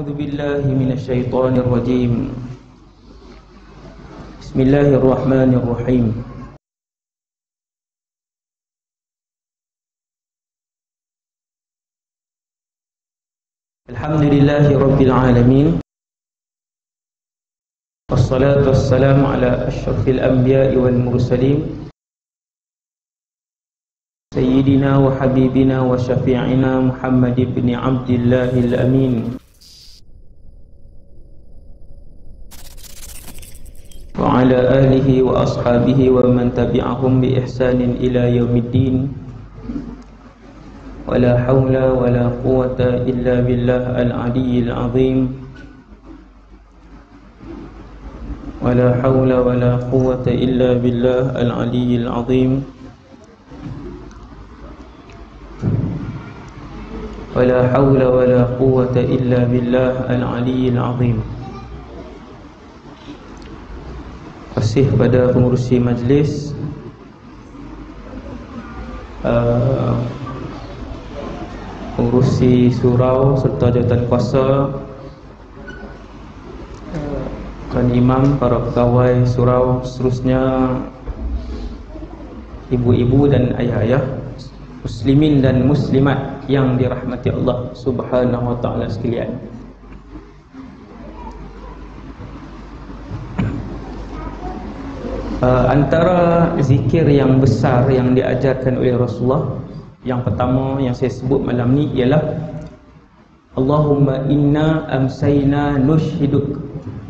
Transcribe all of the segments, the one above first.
أعوذ بالله من الشيطان الرجيم. بسم الله الرحمن الرحيم. الحمد لله رب العالمين، والصلاة والسلام على أشرف الأنبياء والمرسلين سيدنا وحبيبنا وشفيعنا محمد بن عبد الله الأمين وعلى آله وأصحابه ومن تبعهم بإحسان إلى يوم الدين. ولا حول ولا قوة إلا بالله العلي العظيم. ولا حول ولا قوة إلا بالله العلي العظيم. ولا حول ولا قوة إلا بالله العلي العظيم. Kasih pada pengurusi majlis, pengurusi surau serta jawatan kuasa, Tuan Imam, para pegawai surau, seterusnya ibu-ibu dan ayah-ayah, muslimin dan muslimat yang dirahmati Allah Subhanahu wa taala sekalian. Antara zikir yang besar yang diajarkan oleh Rasulullah, yang pertama yang saya sebut malam ni ialah Allahumma inna amsayna nushhiduk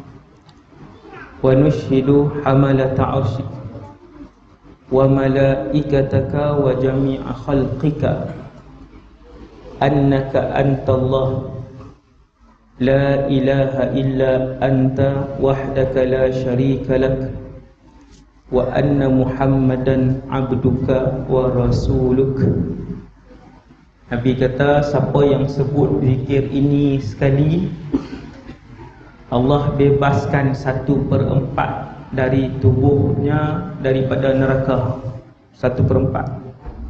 wa nushhidu hamalata arsyik wa malaikataka wa jami'a khalqika annaka antallah la ilaha illa anta wahdaka la syarika lak wa anna muhammadan abduka wa rasuluk. Nabi kata, siapa yang sebut zikir ini sekali, Allah bebaskan 1/4 dari tubuhnya daripada neraka. 1/4.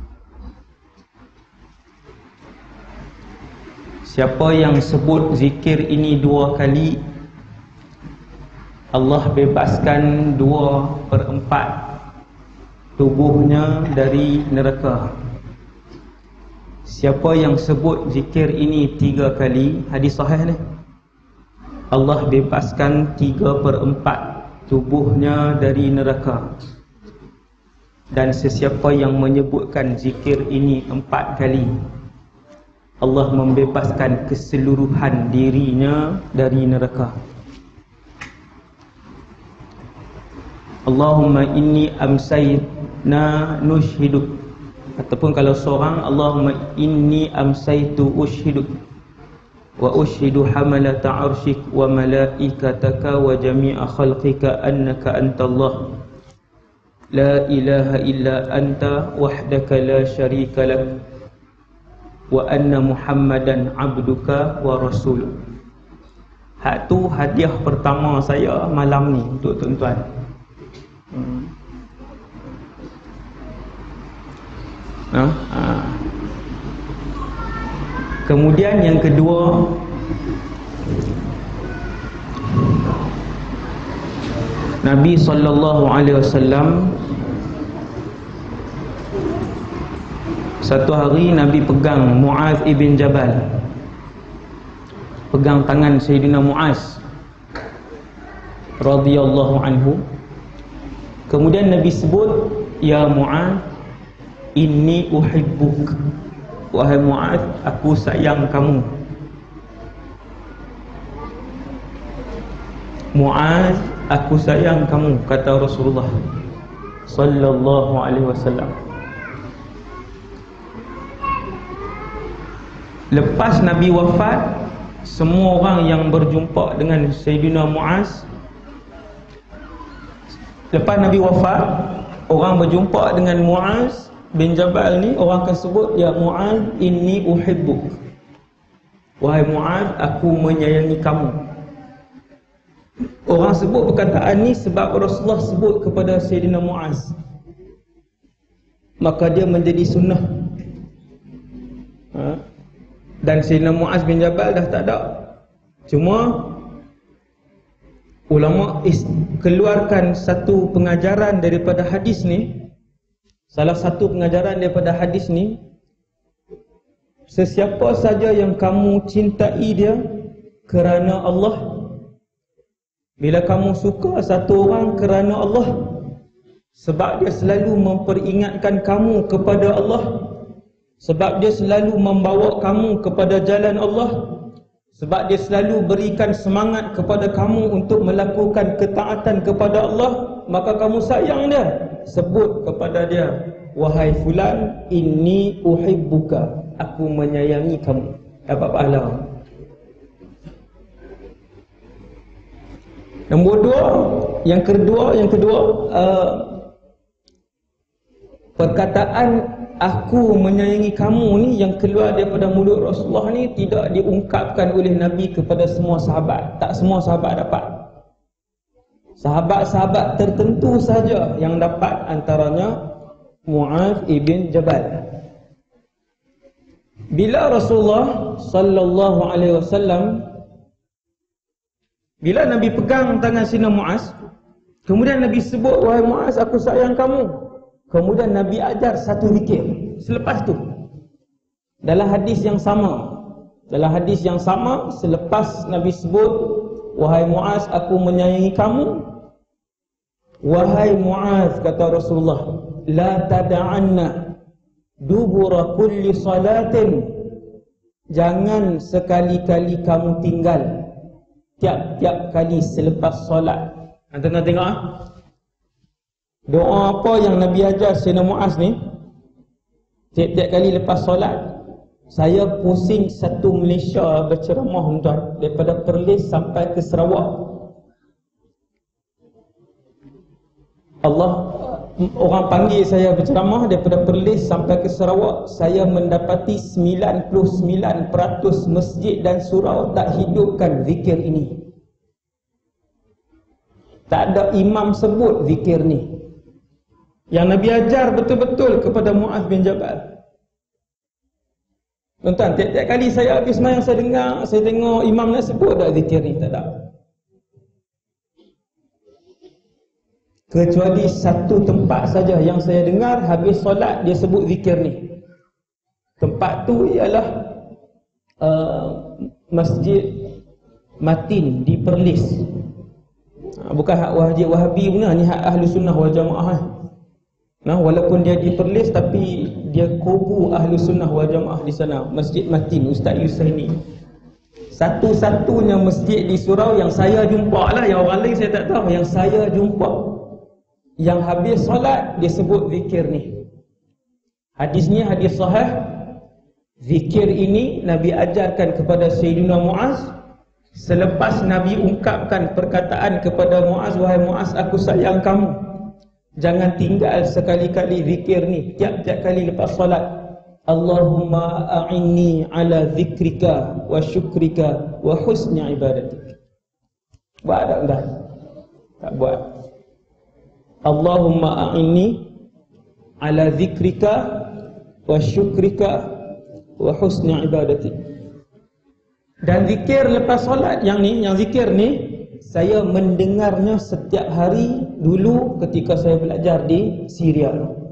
Siapa yang sebut zikir ini 2 kali, Allah bebaskan 2/4 tubuhnya dari neraka. Siapa yang sebut zikir ini 3 kali, hadis sahih ni, Allah bebaskan 3/4 tubuhnya dari neraka. Dan sesiapa yang menyebutkan zikir ini 4 kali, Allah membebaskan keseluruhan dirinya dari neraka. Allahumma inni amsayna nushhiduk, ataupun kalau seorang, Allahumma inni amsaytu ushhiduk wa ushhidu hamalata arsyik wa malaikataka wa jami'a khalqika annaka antallah la ilaha illa anta wahdaka la syarika lak wa anna muhammadan abduka wa rasuluk. Hak tu hadiah pertama saya malam ni untuk tuan-tuan. Kemudian yang kedua, Nabi SAW satu hari Nabi pegang Muaz ibn Jabal, pegang tangan Sayyidina Muaz radhiyallahu anhu. Kemudian Nabi sebut, ya Muaz, inni uhibbuk, wahai Muaz, aku sayang kamu. Muaz, aku sayang kamu, kata Rasulullah sallallahu alaihi wasallam. Lepas Nabi wafat, semua orang yang berjumpa dengan Sayyidina Muaz, lepas Nabi wafat, orang berjumpa dengan Muaz bin Jabal ni, orang akan sebut, ya Muaz, inni uhibbuk, wahai Muaz, aku menyayangi kamu. Orang sebut perkataan ni sebab Rasulullah sebut kepada Sayyidina Muaz, maka dia menjadi sunnah. Dan Sayyidina Muaz bin Jabal dah tak ada. Cuma ulama keluarkan satu pengajaran daripada hadis ni. Salah satu pengajaran daripada hadis ni, sesiapa saja yang kamu cintai dia kerana Allah, bila kamu suka satu orang kerana Allah, sebab dia selalu memperingatkan kamu kepada Allah, sebab dia selalu membawa kamu kepada jalan Allah, sebab dia selalu berikan semangat kepada kamu untuk melakukan ketaatan kepada Allah, maka kamu sayang dia. Sebut kepada dia, wahai fulan, inni uhibbuka, aku menyayangi kamu. Dapat pahala. Nombor dua, yang kedua, perkataan aku menyayangi kamu ni yang keluar daripada mulut Rasulullah ni tidak diungkapkan oleh Nabi kepada semua sahabat. Tak semua sahabat dapat. Sahabat-sahabat tertentu saja yang dapat, antaranya Mu'adz ibn Jabal. Bila Rasulullah sallallahu alaihi wasallam, bila Nabi pegang tangan Sayyidina Mu'adz, kemudian Nabi sebut, wahai Mu'adz, aku sayang kamu. Kemudian Nabi ajar satu zikir selepas tu. Dalam hadis yang sama, selepas Nabi sebut, wahai Mu'adz, aku menyayangi kamu. Wahai Mu'adz, kata Rasulullah, la tada'anna dubura kulli salatin, jangan sekali-kali kamu tinggal tiap-tiap kali selepas solat. Anda tengok doa apa yang Nabi ajar Sayyidina Mu'adz ni. Tiap-tiap kali lepas solat, saya pusing satu Malaysia berceramah tuan, daripada Perlis sampai ke Sarawak. Orang panggil saya berceramah daripada Perlis sampai ke Sarawak. Saya mendapati 99% masjid dan surau tak hidupkan zikir ini. Tak ada imam sebut zikir ni. Yang Nabi ajar betul-betul kepada Mu'adz bin Jabal. Tuan-tuan, tiap-tiap kali saya habis sembahyang, saya tengok imam nak sebut tak zikir ni? Tak ada. Kecuali satu tempat saja yang saya dengar habis solat dia sebut zikir ni. Tempat tu ialah Masjid Matin di Perlis. Bukan hak Wahabi punya, ni hak Ahlu Sunnah wal Jamaah. Nah, walaupun dia di Perlis tapi dia kubu Ahlu Sunnah wal Jamaah di sana. Masjid Matin, Ustaz Yusaini. Satu-satunya masjid di surau yang saya jumpa lah, yang orang lain saya tak tahu, yang saya jumpa, yang habis solat dia sebut zikir ni. Hadis ni hadis sahih. Zikir ini Nabi ajarkan kepada Sayyidina Mu'adz selepas Nabi ungkapkan perkataan kepada Mu'adz, wahai Mu'adz, aku sayang kamu, jangan tinggal sekali-kali zikir ni tiap-tiap kali lepas solat. Allahumma a'inni ala zikrika wa syukrika wa husni ibadatik. Buat tak dah? Tak buat. Allahumma a'inni ala zikrika wa syukrika wa husni ibadatik. Dan zikir lepas solat yang zikir ni saya mendengarnya setiap hari dulu ketika saya belajar di Syria.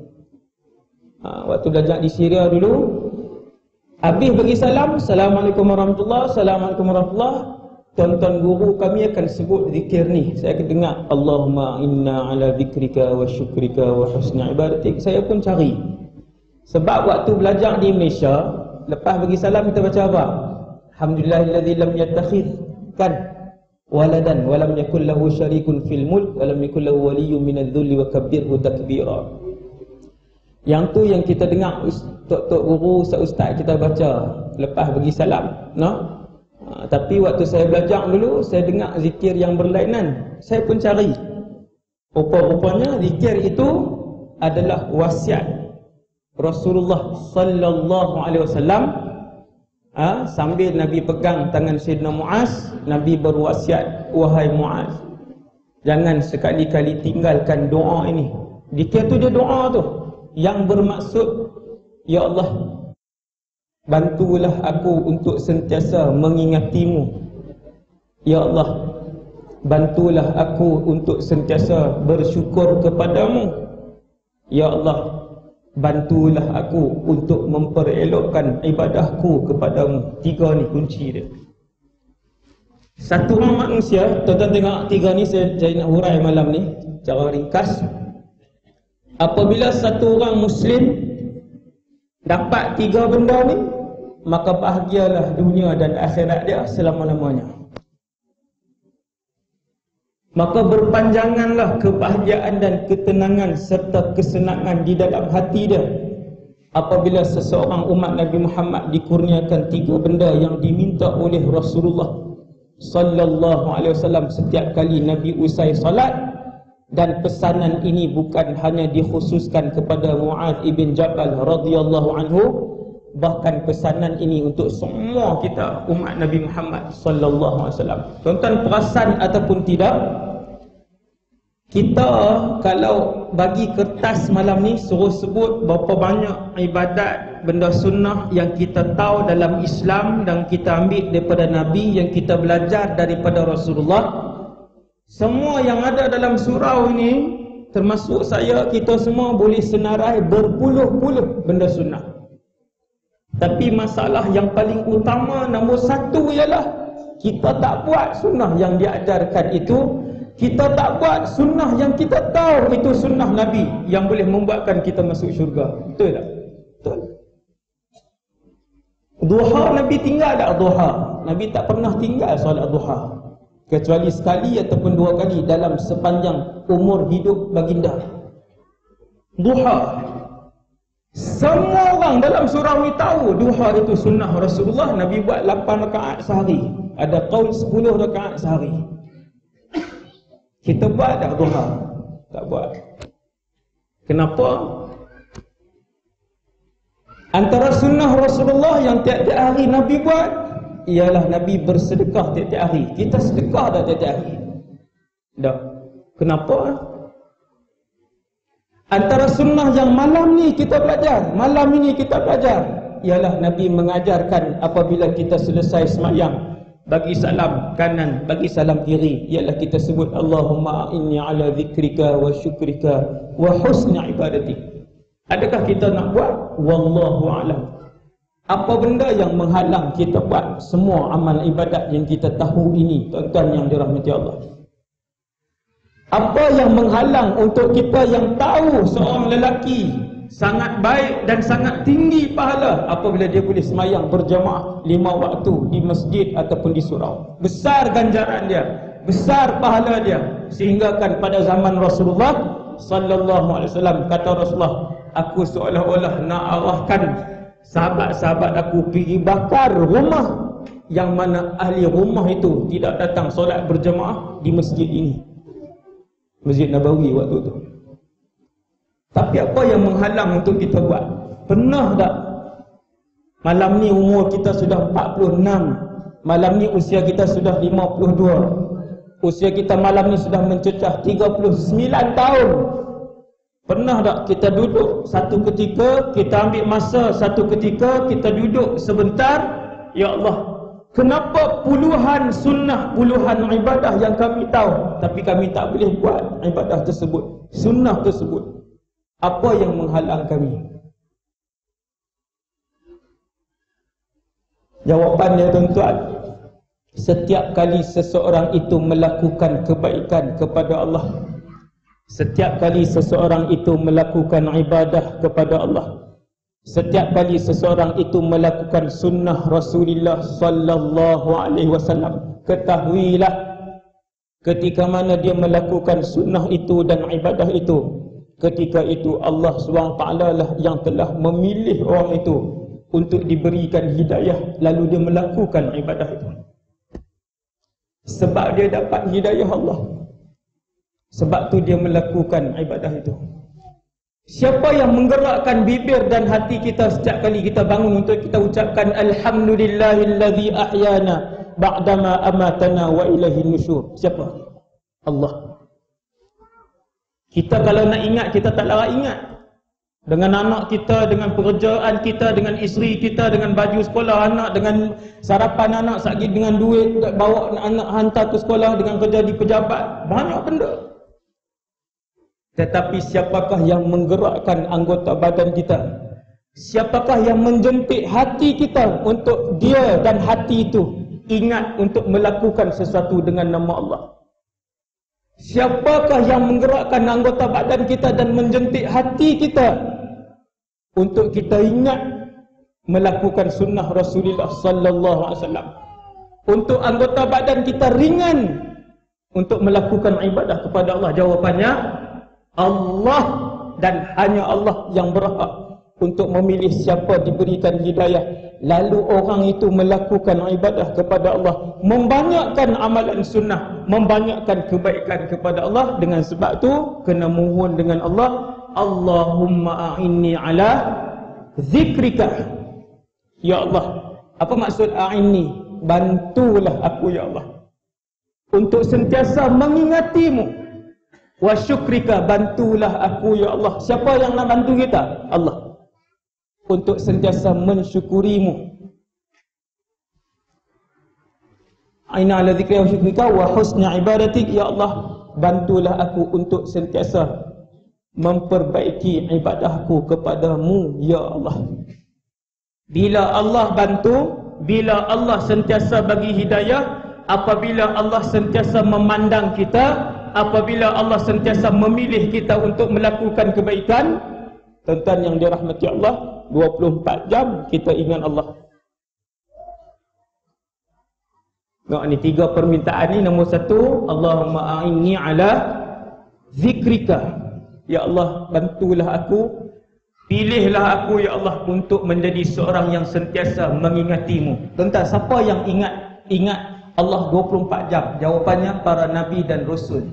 Waktu belajar di Syria dulu, habis bagi salam, Assalamualaikum warahmatullahi, Assalamualaikum warahmatullahi, tuan-tuan guru kami akan sebut zikir ni. Saya akan dengar, Allahumma inna ala zikrika wa syukrika wa husni ibadatik. Saya pun cari. Sebab waktu belajar di Malaysia, lepas bagi salam kita baca apa? Alhamdulillahilladzi lam yattakhidh kan waladan wa lam yakul lahu syarikun fil mulk wa lam yakul lahu waliyyun minadh-dhulli wa kabbirhu takbira. Yang tu yang kita dengar tok-tok guru, ustaz kita baca lepas bagi salam, no? Tapi waktu saya belajar dulu, saya dengar zikir yang berlainan. Saya pun cari. Rupa-rupanya zikir itu adalah wasiat Rasulullah sallallahu alaihi wasallam. Sambil Nabi pegang tangan Sayyidina Mu'adz, Nabi berwasiat, wahai Mu'adz, jangan sekali-kali tinggalkan doa ini. Zikir tu dia doa tu yang bermaksud, ya Allah, bantulah aku untuk sentiasa mengingatimu Ya Allah, bantulah aku untuk sentiasa bersyukur kepadamu. Ya Allah, bantulah aku untuk memperelokkan ibadahku kepadamu. 3 ni kunci dia. Satu orang manusia, tuan-tuan tengok 3 ni saya nak hurai malam ni cara ringkas. Apabila satu orang Muslim dapat 3 benda ni, maka bahagialah dunia dan akhirat dia selama-lamanya. Maka berpanjanganlah kebahagiaan dan ketenangan serta kesenangan di dalam hati dia apabila seseorang umat Nabi Muhammad dikurniakan 3 benda yang diminta oleh Rasulullah sallallahu alaihi wasallam setiap kali Nabi usai salat. Dan pesanan ini bukan hanya dikhususkan kepada Mu'adz ibn Jabal radhiyallahu anhu, bahkan pesanan ini untuk semua kita umat Nabi Muhammad sallallahu alaihi wasallam. Tuan-tuan perasan ataupun tidak, kita kalau bagi kertas malam ni suruh sebut berapa banyak ibadat benda sunnah yang kita tahu dalam Islam dan kita ambil daripada Nabi, yang kita belajar daripada Rasulullah. Semua yang ada dalam surau ini, termasuk saya, kita semua boleh senarai berpuluh-puluh benda sunnah. Tapi masalah yang paling utama nombor 1 ialah kita tak buat sunnah yang diajarkan itu. Kita tak buat sunnah yang kita tahu itu sunnah Nabi yang boleh membuatkan kita masuk syurga. Betul tak? Betul. Duha Nabi tinggal tak duha? Nabi tak pernah tinggal solat duha, kecuali sekali ataupun 2 kali dalam sepanjang umur hidup baginda. Duha, semua orang dalam surau ni tahu duha itu sunnah Rasulullah. Nabi buat 8 rakaat sehari, ada qaul 10 rakaat sehari. Kita buat tak duha? Tak buat. Kenapa? Antara sunnah Rasulullah yang tiap-tiap hari Nabi buat ialah Nabi bersedekah tiap-tiap hari. Kita sedekah dah tiap-tiap hari? Tak. Kenapa? Antara sunnah yang malam ni kita belajar, malam ini kita belajar, ialah Nabi mengajarkan apabila kita selesai sembahyang, bagi salam kanan, bagi salam kiri, ialah kita sebut Allahumma inni ala zikrika wa syukrika wa husni ibadatik. Adakah kita nak buat? Wallahu a'lam. Apa benda yang menghalang kita buat semua amal ibadat yang kita tahu ini, tuan-tuan yang dirahmati Allah? Apa yang menghalang untuk kita yang tahu seorang lelaki sangat baik dan sangat tinggi pahala apabila dia boleh semayang berjamaah 5 waktu di masjid ataupun di surau? Besar ganjaran dia, besar pahala dia, sehingga kan pada zaman Rasulullah sallallahu alaihi wasallam, kata Rasulullah, aku seolah-olah nak arahkan sahabat-sahabat aku pergi bakar rumah yang mana ahli rumah itu tidak datang solat berjamaah di masjid ini, Masjid Nabawi waktu itu. Tapi apa yang menghalang untuk kita buat? Pernah tak malam ni umur kita sudah 46, malam ni usia kita sudah 52, usia kita malam ni sudah mencecah 39 tahun. Pernah tak kita duduk satu ketika, kita ambil masa satu ketika, kita duduk sebentar, ya Allah, kenapa puluhan sunnah, puluhan ibadah yang kami tahu, tapi kami tak boleh buat ibadah tersebut, sunnah tersebut? Apa yang menghalang kami? Jawapannya tuan-tuan, setiap kali seseorang itu melakukan kebaikan kepada Allah, setiap kali seseorang itu melakukan ibadah kepada Allah, setiap kali seseorang itu melakukan sunnah Rasulullah sallallahu alaihi wasallam, ketahuilah ketika mana dia melakukan sunnah itu dan ibadah itu, ketika itu Allah SWT lah yang telah memilih orang itu untuk diberikan hidayah, lalu dia melakukan ibadah itu. Sebab dia dapat hidayah Allah, sebab tu dia melakukan ibadah itu. Siapa yang menggerakkan bibir dan hati kita setiap kali kita bangun untuk kita ucapkan alhamdulillahillazi ahyana ba'dama amatana wa ilaihin nusyur? Siapa? Allah. Kita kalau nak ingat, kita tak larat ingat. Dengan anak kita, dengan pekerjaan kita, dengan isteri kita, dengan baju sekolah anak, dengan sarapan anak, sakit dengan duit, bawa anak hantar ke sekolah, dengan kerja di pejabat, banyak benda. Tetapi siapakah yang menggerakkan anggota badan kita? Siapakah yang menjemput hati kita untuk dia dan hati itu ingat untuk melakukan sesuatu dengan nama Allah? Siapakah yang menggerakkan anggota badan kita dan menjemput hati kita untuk kita ingat melakukan sunnah Rasulullah sallallahu alaihi wasallam? Untuk anggota badan kita ringan untuk melakukan ibadah kepada Allah? Jawapannya Allah, dan hanya Allah yang berhak untuk memilih siapa diberikan hidayah. Lalu orang itu melakukan ibadah kepada Allah, membanyakkan amalan sunnah, membanyakkan kebaikan kepada Allah. Dengan sebab tu kena mohon dengan Allah, Allahumma a'inni ala zikrika. Ya Allah, apa maksud a'inni? Bantulah aku ya Allah untuk sentiasa mengingatimu. Wa syukrika, bantulah aku ya Allah. Siapa yang nak bantu kita? Allah. Untuk sentiasa mensyukurimu. Aina ala dzikrika wa syukrika wa husni ibadatik. Ya Allah, bantulah aku untuk sentiasa memperbaiki ibadahku kepadamu ya Allah. Bila Allah bantu, bila Allah sentiasa bagi hidayah, apabila Allah sentiasa memandang kita, apabila Allah sentiasa memilih kita untuk melakukan kebaikan, tuan-tuan yang dirahmati Allah, 24 jam kita ingat Allah. Ni 3 permintaan ni. Nombor 1, Allahumma a'inni ala zikrika. Ya Allah, bantulah aku, pilihlah aku ya Allah untuk menjadi seorang yang sentiasa mengingatimu. Tuan-tuan, siapa yang ingat Allah 24 jam? Jawapannya para nabi dan rasul.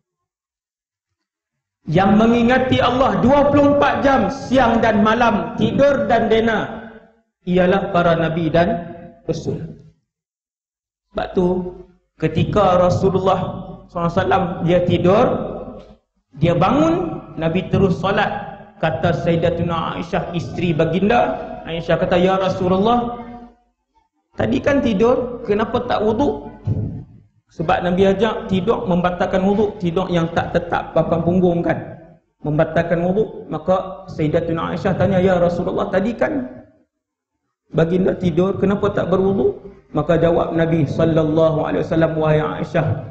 Yang mengingati Allah 24 jam siang dan malam, tidur dan dena, ialah para nabi dan rasul. Sebab tu ketika Rasulullah SAW dia tidur, dia bangun, Nabi terus solat. Kata Sayyidatuna Aisyah, isteri baginda, Aisyah kata, ya Rasulullah, tadi kan tidur, kenapa tak wuduk? Sebab Nabi ajak tidur membatalkan wuduk, tidur yang tak tetap papan punggung kan, membatalkan wuduk. Maka Sayyidatuna Aisyah tanya, ya Rasulullah, tadi kan baginda tidur, kenapa tak berwuduk? Maka jawab Nabi sallallahu alaihi wasallam, wahai Aisyah,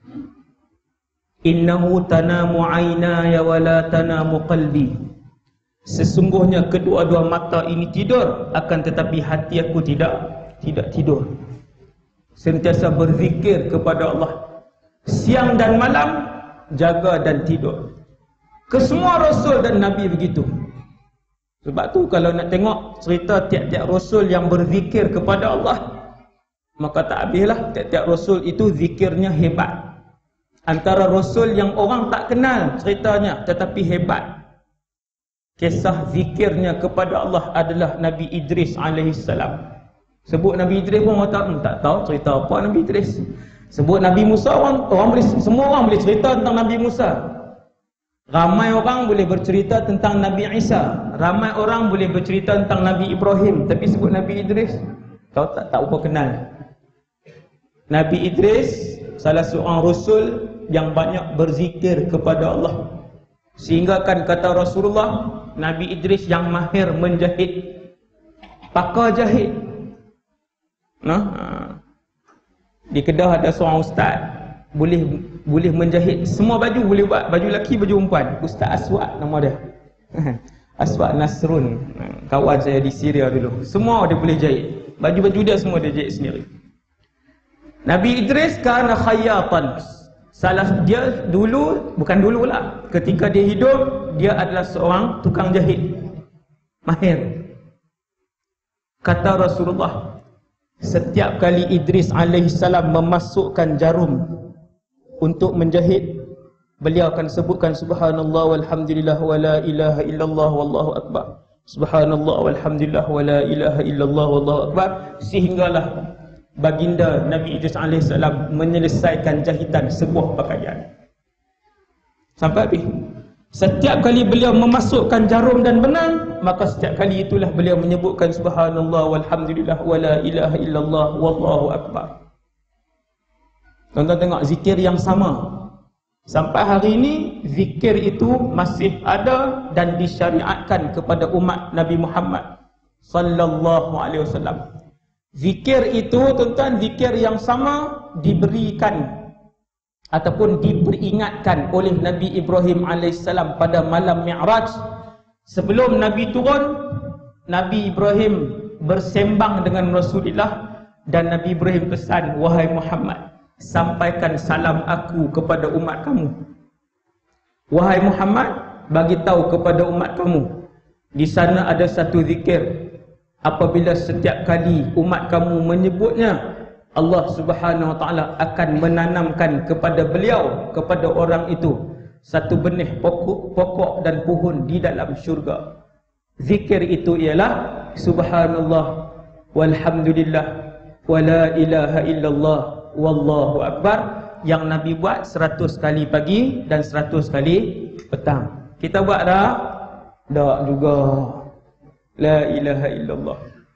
innahu tanamu aynaya wa la tanamu qalbi. Sesungguhnya kedua-dua mata ini tidur, akan tetapi hati aku tidak tidur. Sentiasa berzikir kepada Allah siang dan malam, jaga dan tidur. Kesemua rasul dan nabi begitu. Sebab tu kalau nak tengok cerita tiap-tiap rasul yang berzikir kepada Allah, maka tak habislah. Tiap-tiap rasul itu zikirnya hebat. Antara rasul yang orang tak kenal ceritanya tetapi hebat, kisah zikirnya kepada Allah adalah Nabi Idris alaihissalam. Sebut Nabi Idris pun orang tak tahu cerita apa Nabi Idris. Sebut Nabi Musa, semua orang boleh cerita tentang Nabi Musa. Ramai orang boleh bercerita tentang Nabi Isa. Ramai orang boleh bercerita tentang Nabi Ibrahim. Tapi sebut Nabi Idris, kau tak tahu apa kenal. Nabi Idris salah seorang rasul yang banyak berzikir kepada Allah. Sehingga kan kata Rasulullah, Nabi Idris yang mahir menjahit, pakar jahit. Di Kedah ada seorang ustaz boleh menjahit semua baju, boleh buat baju lelaki, baju perempuan. Ustaz Aswad nama dia. Aswad Nasrun, kawan saya di Syria dulu. Semua dia boleh jahit. Baju-baju dia semua dia jahit sendiri. Nabi Idris kana khayyatan. Salah dia dulu, bukan dulu lah, ketika dia hidup, dia adalah seorang tukang jahit mahir. Kata Rasulullah, setiap kali Idris alaihissalam memasukkan jarum untuk menjahit, beliau akan sebutkan subhanallah walhamdulillah wa la ilaha illallah wallahu akbar. Subhanallah walhamdulillah wa la ilaha illallah wallahu akbar. Sehinggalah baginda Nabi Idris alaihissalam menyelesaikan jahitan sebuah pakaian sampai habis. Setiap kali beliau memasukkan jarum dan benang, maka setiap kali itulah beliau menyebutkan subhanallah walhamdulillah wala ilaha illallah wallahu akbar. Tuan-tuan tengok zikir yang sama. Sampai hari ini zikir itu masih ada dan disyariatkan kepada umat Nabi Muhammad sallallahu alaihi wasallam. Zikir itu tuan-tuan, zikir yang sama diberikan ataupun diperingatkan oleh Nabi Ibrahim AS pada malam Mi'raj. Sebelum Nabi turun, Nabi Ibrahim bersembang dengan Rasulullah dan Nabi Ibrahim pesan, wahai Muhammad, sampaikan salam aku kepada umat kamu. Wahai Muhammad, bagi tahu kepada umat kamu, di sana ada satu zikir, apabila setiap kali umat kamu menyebutnya, Allah Subhanahu wa taala akan menanamkan kepada beliau, kepada orang itu, satu benih pokok dan pohon di dalam syurga. Zikir itu ialah subhanallah walhamdulillah wala ilaha illallah wallahu akbar, yang Nabi buat 100 kali pagi dan 100 kali petang. Kita buat dah? Tak juga. La ilaha illallah.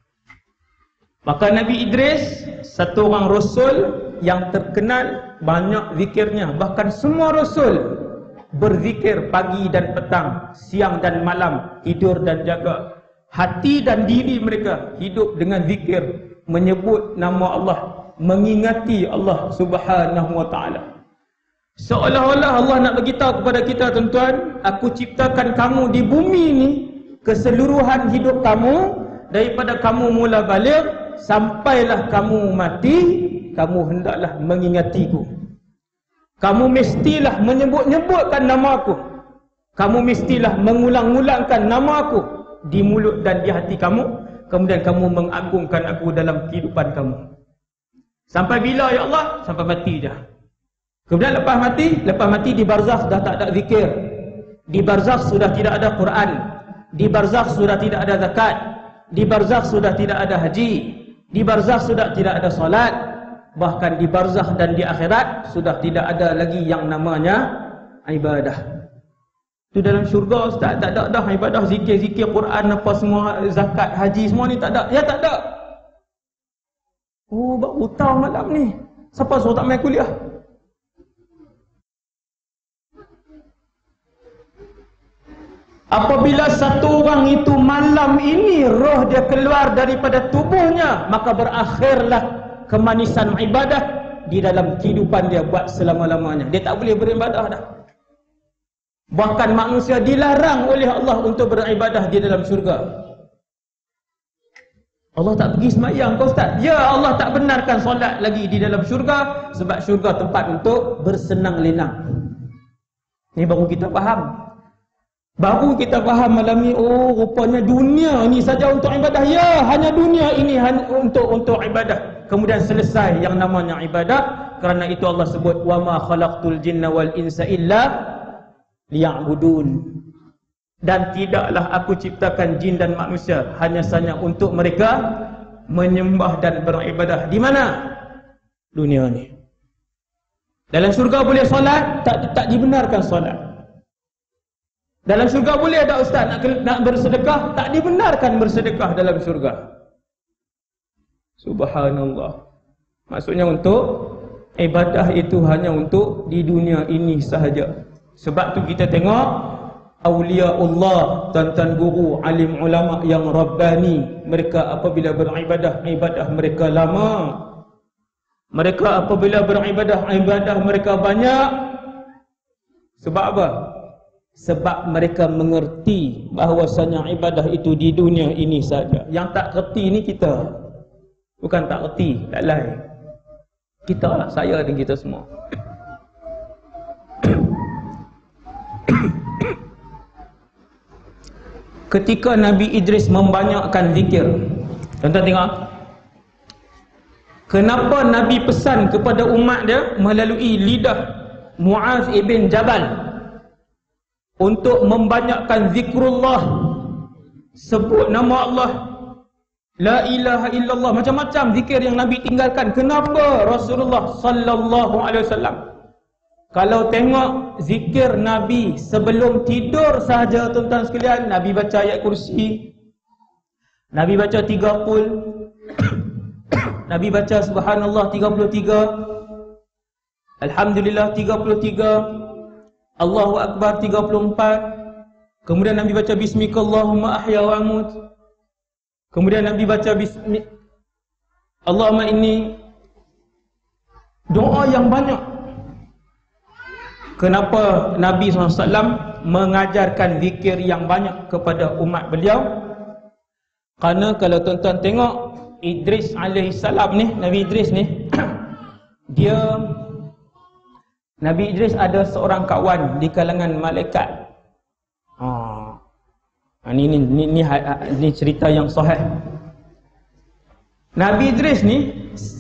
Maka Nabi Idris, satu orang Rasul yang terkenal banyak zikirnya. Bahkan semua Rasul berzikir pagi dan petang, siang dan malam, tidur dan jaga. Hati dan diri mereka hidup dengan zikir, menyebut nama Allah, mengingati Allah Subhanahu wa taala. Seolah-olah Allah nak beritahu kepada kita, tuan-tuan, aku ciptakan kamu di bumi ini, keseluruhan hidup kamu, daripada kamu mula balik sampailah kamu mati, kamu hendaklah mengingatiku. Kamu mestilah menyebut-nyebutkan nama aku. Kamu mestilah mengulang-ulangkan nama aku di mulut dan di hati kamu. Kemudian kamu mengagungkan aku dalam kehidupan kamu. Sampai bila ya Allah? Sampai mati je. Kemudian lepas mati di barzakh dah tak ada zikir. Di barzakh sudah tidak ada Quran. Di barzakh sudah tidak ada zakat. Di barzakh sudah tidak ada haji. Di barzakh sudah tidak ada salat. Bahkan di barzakh dan di akhirat sudah tidak ada lagi yang namanya ibadah. Itu dalam syurga Ustaz, tak ada dah ibadah, zikir-zikir Quran apa semua, zakat, haji semua ni tak ada. Ya tak ada. Oh, buat hutang malam ni. Siapa suruh tak main kuliah? Apabila satu orang itu malam ini roh dia keluar daripada tubuhnya, maka berakhirlah kemanisan ibadah di dalam kehidupan dia buat selama-lamanya. Dia tak boleh beribadah dah. Bahkan manusia dilarang oleh Allah untuk beribadah di dalam syurga. Allah tak pergi semayang kau Ustaz? Ya, Allah tak benarkan solat lagi di dalam syurga, sebab syurga tempat untuk bersenang lenang. Ini baru kita faham. Baru kita faham malam ni, oh rupanya dunia ini saja untuk ibadah. Ya, hanya dunia ini untuk ibadah. Kemudian selesai yang namanya ibadah. Kerana itu Allah sebut, wa ma khalaqtul jinna wal insa illa liya'budun. Dan tidaklah aku ciptakan jin dan manusia hanya sahaja untuk mereka menyembah dan beribadah. Di mana? Dunia ni. Dalam syurga boleh solat, tak dibenarkan solat. Dalam syurga boleh ada ustaz nak bersedekah, tak dibenarkan bersedekah dalam syurga. Subhanallah. Maksudnya untuk ibadah itu hanya untuk di dunia ini sahaja. Sebab tu kita tengok awliyaullah, tuan-tuan guru, alim ulama yang rabbani, mereka apabila beribadah, ibadah mereka lama. Mereka apabila beribadah, ibadah mereka banyak. Sebab apa? Sebab mereka mengerti bahawasanya ibadah itu di dunia ini saja. Yang tak kerti ni kita. Bukan tak kerti, tak lain. Kita lah, saya dan kita semua. Ketika Nabi Idris membanyakkan zikir, tuan-tuan tengok, kenapa Nabi pesan kepada umat dia melalui lidah Muaz ibn Jabal untuk membanyakkan zikrullah, sebut nama Allah, la ilaha illallah, macam-macam zikir yang Nabi tinggalkan. Kenapa Rasulullah sallallahu alaihi wasallam Kalau tengok zikir Nabi sebelum tidur sahaja tuan-tuan sekalian, Nabi baca ayat kursi, Nabi baca 30, Nabi baca subhanallah 33, alhamdulillah 33, Allahu akbar 34, kemudian Nabi baca bismikallahumma ahya wa amut, kemudian Nabi baca Allahumma inni, doa yang banyak. Kenapa Nabi SAW mengajarkan zikir yang banyak kepada umat beliau? Kerana kalau tuan-tuan tengok Idris alaihissalam ni, Nabi Idris ni Nabi Idris ada seorang kawan di kalangan malaikat. Ini cerita yang sahih. Nabi Idris ni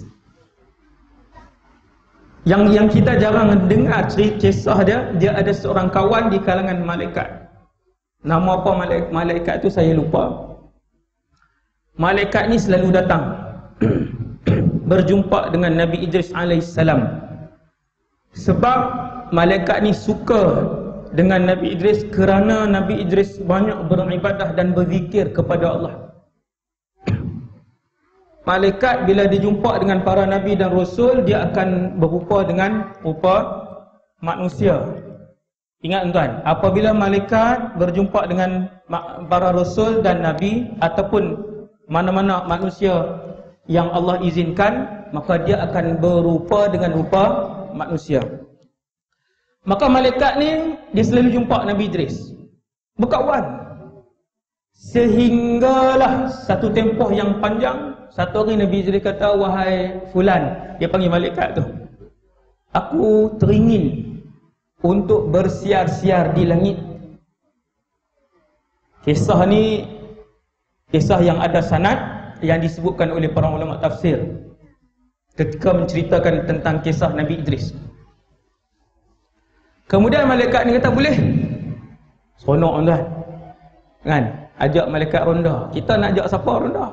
yang kita jarang dengar kisah dia ada seorang kawan di kalangan malaikat. Nama apa malaikat tu saya lupa. Malaikat ni selalu datang berjumpa dengan Nabi Idris alaihissalam. Sebab malaikat ni suka dengan Nabi Idris kerana Nabi Idris banyak beribadah dan berzikir kepada Allah. Malaikat bila dijumpa dengan para Nabi dan Rasul, dia akan berupa dengan rupa manusia. Ingat tuan, apabila malaikat berjumpa dengan para Rasul dan Nabi ataupun mana-mana manusia yang Allah izinkan, maka dia akan berupa dengan rupa manusia. Maka malaikat ni dia selalu jumpa Nabi Idris, berkawan. Sehinggalah satu tempoh yang panjang, satu hari Nabi Idris kata, wahai fulan, dia panggil malaikat tu, aku teringin untuk bersiar-siar di langit. Kisah ni kisah yang ada sanad yang disebutkan oleh para ulama tafsir ketika menceritakan tentang kisah Nabi Idris. Kemudian malaikat ni kata, boleh. Seronok tuan kan, ajak malaikat ronda. Kita nak ajak siapa ronda?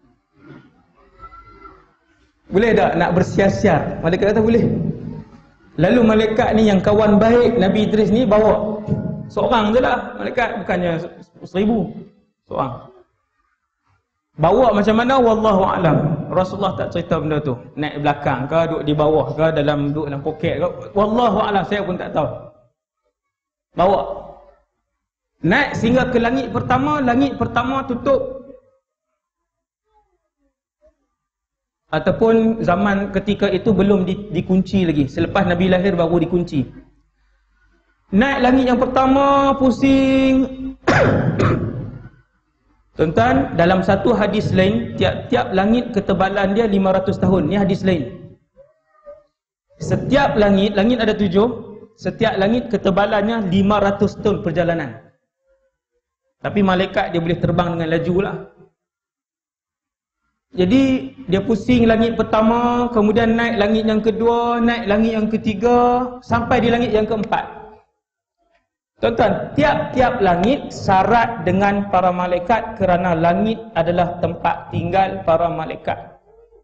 Boleh tak nak bersiar-siar? Malaikat kata boleh. Lalu malaikat ni yang kawan baik Nabi Idris ni bawa seorang je lah. Malaikat bukannya 1000, seorang. Bawa macam mana? Wallahu a'lam. Rasulullah tak cerita benda tu. Naik belakang ke, duduk di bawah ke, duduk dalam poket ke, wallahu a'lam, saya pun tak tahu. Bawa naik sehingga ke langit pertama. Langit pertama tutup, ataupun zaman ketika itu belum dikunci lagi. Selepas Nabi lahir baru dikunci. Naik langit yang pertama, pusing. Tuan-tuan, dalam satu hadis lain, tiap-tiap langit ketebalan dia 500 tahun. Ni hadis lain. Setiap langit ada 7, setiap langit ketebalannya 500 tahun perjalanan. Tapi malaikat dia boleh terbang dengan laju lah. Jadi dia pusing langit pertama, kemudian naik langit yang kedua, naik langit yang ketiga, sampai di langit yang keempat. Tuan-tuan, tiap-tiap langit syarat dengan para malaikat kerana langit adalah tempat tinggal para malaikat.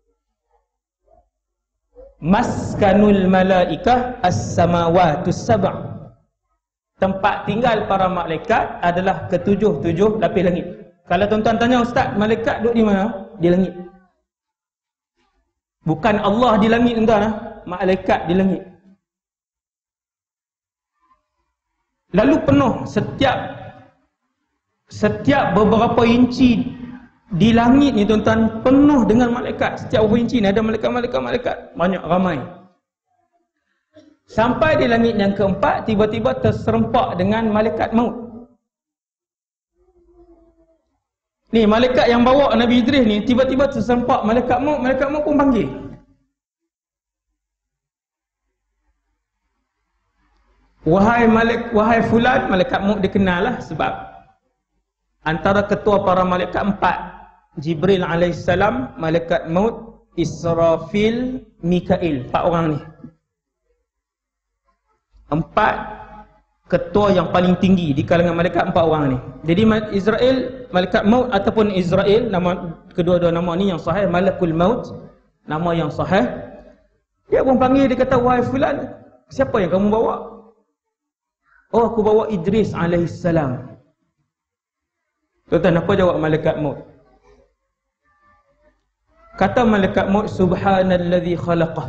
Maskanul malaikah as-samawatus sab'. Tempat tinggal para malaikat adalah ketujuh lapis langit. Kalau tuan-tuan tanya, ustaz, malaikat duduk di mana? Di langit. Bukan Allah di langit tuan-tuan, malaikat di langit. Lalu penuh setiap beberapa inci di langit ni tuan-tuan, penuh dengan malaikat. Setiap beberapa inci ni ada malaikat, banyak, ramai. Sampai di langit yang keempat, tiba-tiba terserempak dengan malaikat maut. Ni malaikat yang bawa Nabi Idris ni tiba-tiba terserempak malaikat maut pun panggil. Wahai fulan, malaikat maut dikenal lah sebab antara ketua para malaikat 4, Jibril alaihissalam, malaikat maut, Israfil, Mikail, 4 orang ni. 4 ketua yang paling tinggi di kalangan malaikat 4 orang ni. Jadi Israel, malaikat maut ataupun Israel, nama kedua-dua nama ni yang sahih, malakul maut, nama yang sahih. Dia pun panggil, dia kata, wahai fulan, Siapa yang kamu bawa? Oh, aku bawa Idris alaihissalam. Tuan-tuan, apa jawab malaikat maut? Kata malaikat maut, subhanalladzi khalaqah,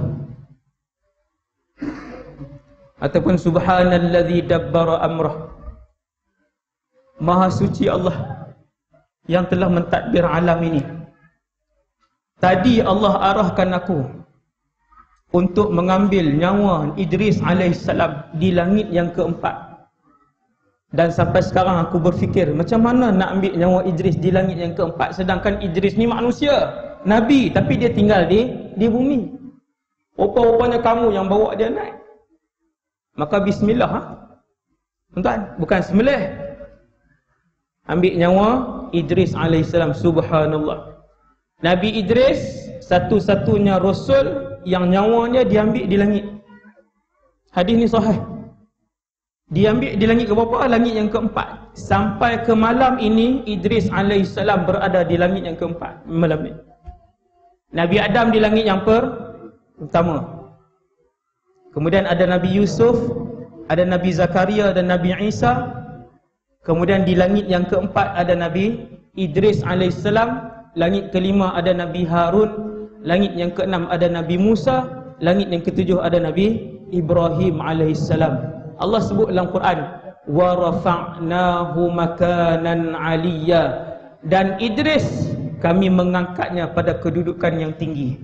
ataupun subhanalladzi dabbara amrah. Maha suci Allah yang telah mentadbir alam ini. Tadi Allah arahkan aku untuk mengambil nyawa Idris alaihissalam di langit yang keempat. Dan sampai sekarang aku berfikir, macam mana nak ambil nyawa Idris di langit yang keempat, sedangkan Idris ni manusia, Nabi, tapi dia tinggal di bumi. Rupa-rupanya kamu yang bawa dia naik. Maka bismillah, tuan-tuan, bukan sembelih. Ambil nyawa Idris alaihissalam. Subhanallah. Nabi Idris satu-satunya rasul yang nyawanya diambil di langit. Hadis ni sahih. Diambil di langit ke berapa? Langit yang keempat. Sampai ke malam ini Idris alaihissalam berada di langit yang keempat malam ni. Nabi Adam di langit yang pertama. Kemudian ada Nabi Yusuf, ada Nabi Zakaria dan Nabi Isa. Kemudian di langit yang keempat ada Nabi Idris alaihissalam. Langit kelima ada Nabi Harun. Langit yang keenam ada Nabi Musa. Langit yang ketujuh ada Nabi Ibrahim alaihissalam. Allah sebut dalam Quran, wa rafa'nahu makanan 'aliyya, dan Idris kami mengangkatnya pada kedudukan yang tinggi.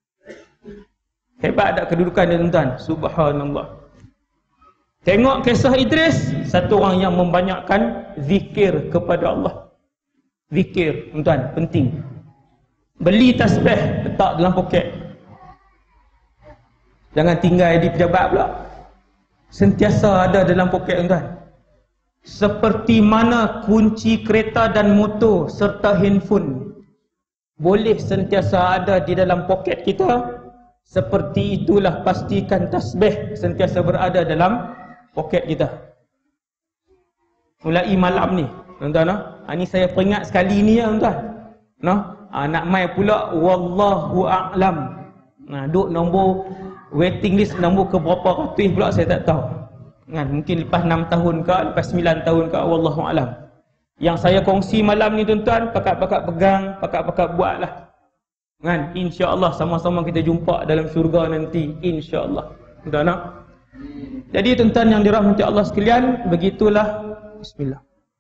Hebat tak kedudukan dia, tuan-tuan? Subhanallah. Tengok kisah Idris, satu orang yang membanyakkan zikir kepada Allah. Zikir, tuan-tuan, penting. Beli tasbih, letak dalam poket. Jangan tinggal di pejabat pula. Sentiasa ada dalam poket, tuan-tuan. Seperti mana kunci kereta dan motor serta handphone boleh sentiasa ada di dalam poket kita, seperti itulah pastikan tasbih sentiasa berada dalam poket kita. Mulai malam ni, tuan-tuan, ni saya peringat sekali ni, tuan-tuan. Nak mai pula wallahu a'lam. Duk nombor waiting list nombor ke berapa ratus pula saya tak tahu. Mungkin lepas 6 tahun ke, lepas 9 tahun ke, wallahu a'lam. Yang saya kongsi malam ni, tuan-tuan, pakat-pakat pegang, pakat-pakat buatlah. Insya-Allah sama-sama kita jumpa dalam syurga nanti, insya-Allah. Tuan-tuan. Jadi tuan-tuan yang dirahmati Allah sekalian, begitulah. Bismillah.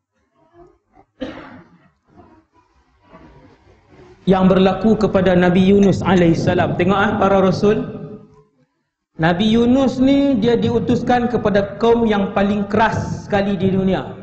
Yang berlaku kepada Nabi Yunus alaihissalam. Tengok para rasul. Nabi Yunus ni dia diutuskan kepada kaum yang paling keras sekali di dunia.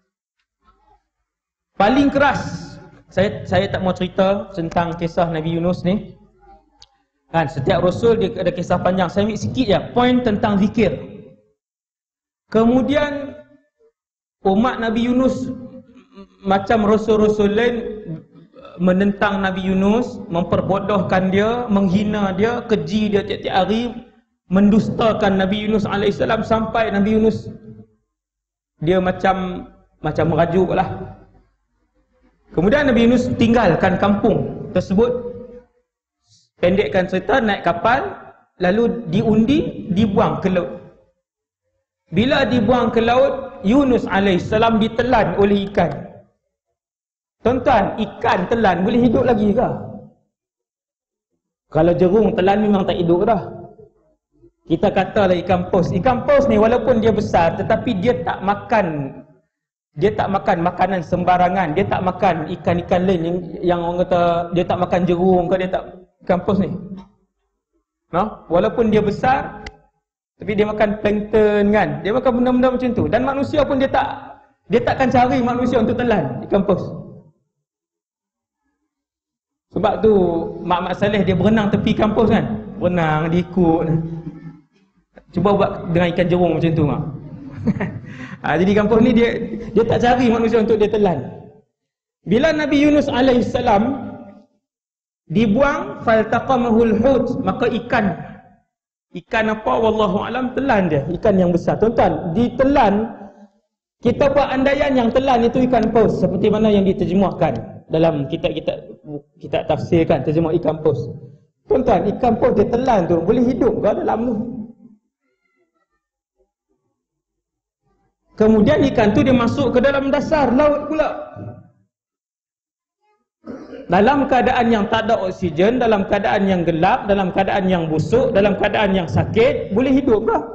Paling keras. Saya tak mau cerita tentang kisah Nabi Yunus ni. Setiap rasul dia ada kisah panjang. Saya ambil sikit je poin tentang zikir. Kemudian umat Nabi Yunus macam rasul-rasul lain menentang Nabi Yunus, memperbodohkan dia, menghina dia, keji dia tiap-tiap hari, mendustakan Nabi Yunus alaihissalam, sampai Nabi Yunus dia macam merajuk lah. Kemudian Nabi Yunus tinggalkan kampung tersebut. Pendekkan cerita, naik kapal, lalu diundi, dibuang ke laut. Bila dibuang ke laut, Yunus alaihissalam ditelan oleh ikan. Tuan-tuan, ikan telan boleh hidup lagi ke? Kalau jerung telan memang tak hidup dah. Kita katalah ikan paus. Ikan paus ni walaupun dia besar, tetapi dia tak makan makanan sembarangan. Dia tak makan ikan-ikan lain yang orang kata dia tak makan jerung ke, dia tak. Ikan paus ni, walaupun dia besar, tapi dia makan plankton kan. Dia makan benda-benda macam tu. Dan manusia pun dia takkan cari manusia untuk telan ikan paus. Sebab tu Mak Saleh dia berenang tepi kampus kan. Berenang, dia ikut. Cuba buat dengan ikan jerung macam tu, Mak. Jadi kampus ni dia tak cari manusia untuk dia telan. Bila Nabi Yunus alaihissalam dibuang, faltaqamahul hut, maka ikan apa wallahu alam telan dia, ikan yang besar. Tuan-tuan, ditelan, kita buat andaian yang telan itu ikan paus, seperti mana yang diterjemahkan dalam kitab tafsir kan, terjemah ikan paus. Tuan-tuan, ikan paus dia telan tu boleh hidup ke dalam tu? Kemudian ikan tu dia masuk ke dalam dasar laut pula. Dalam keadaan yang tak ada oksigen, dalam keadaan yang gelap, dalam keadaan yang busuk, dalam keadaan yang sakit, boleh hidup ke?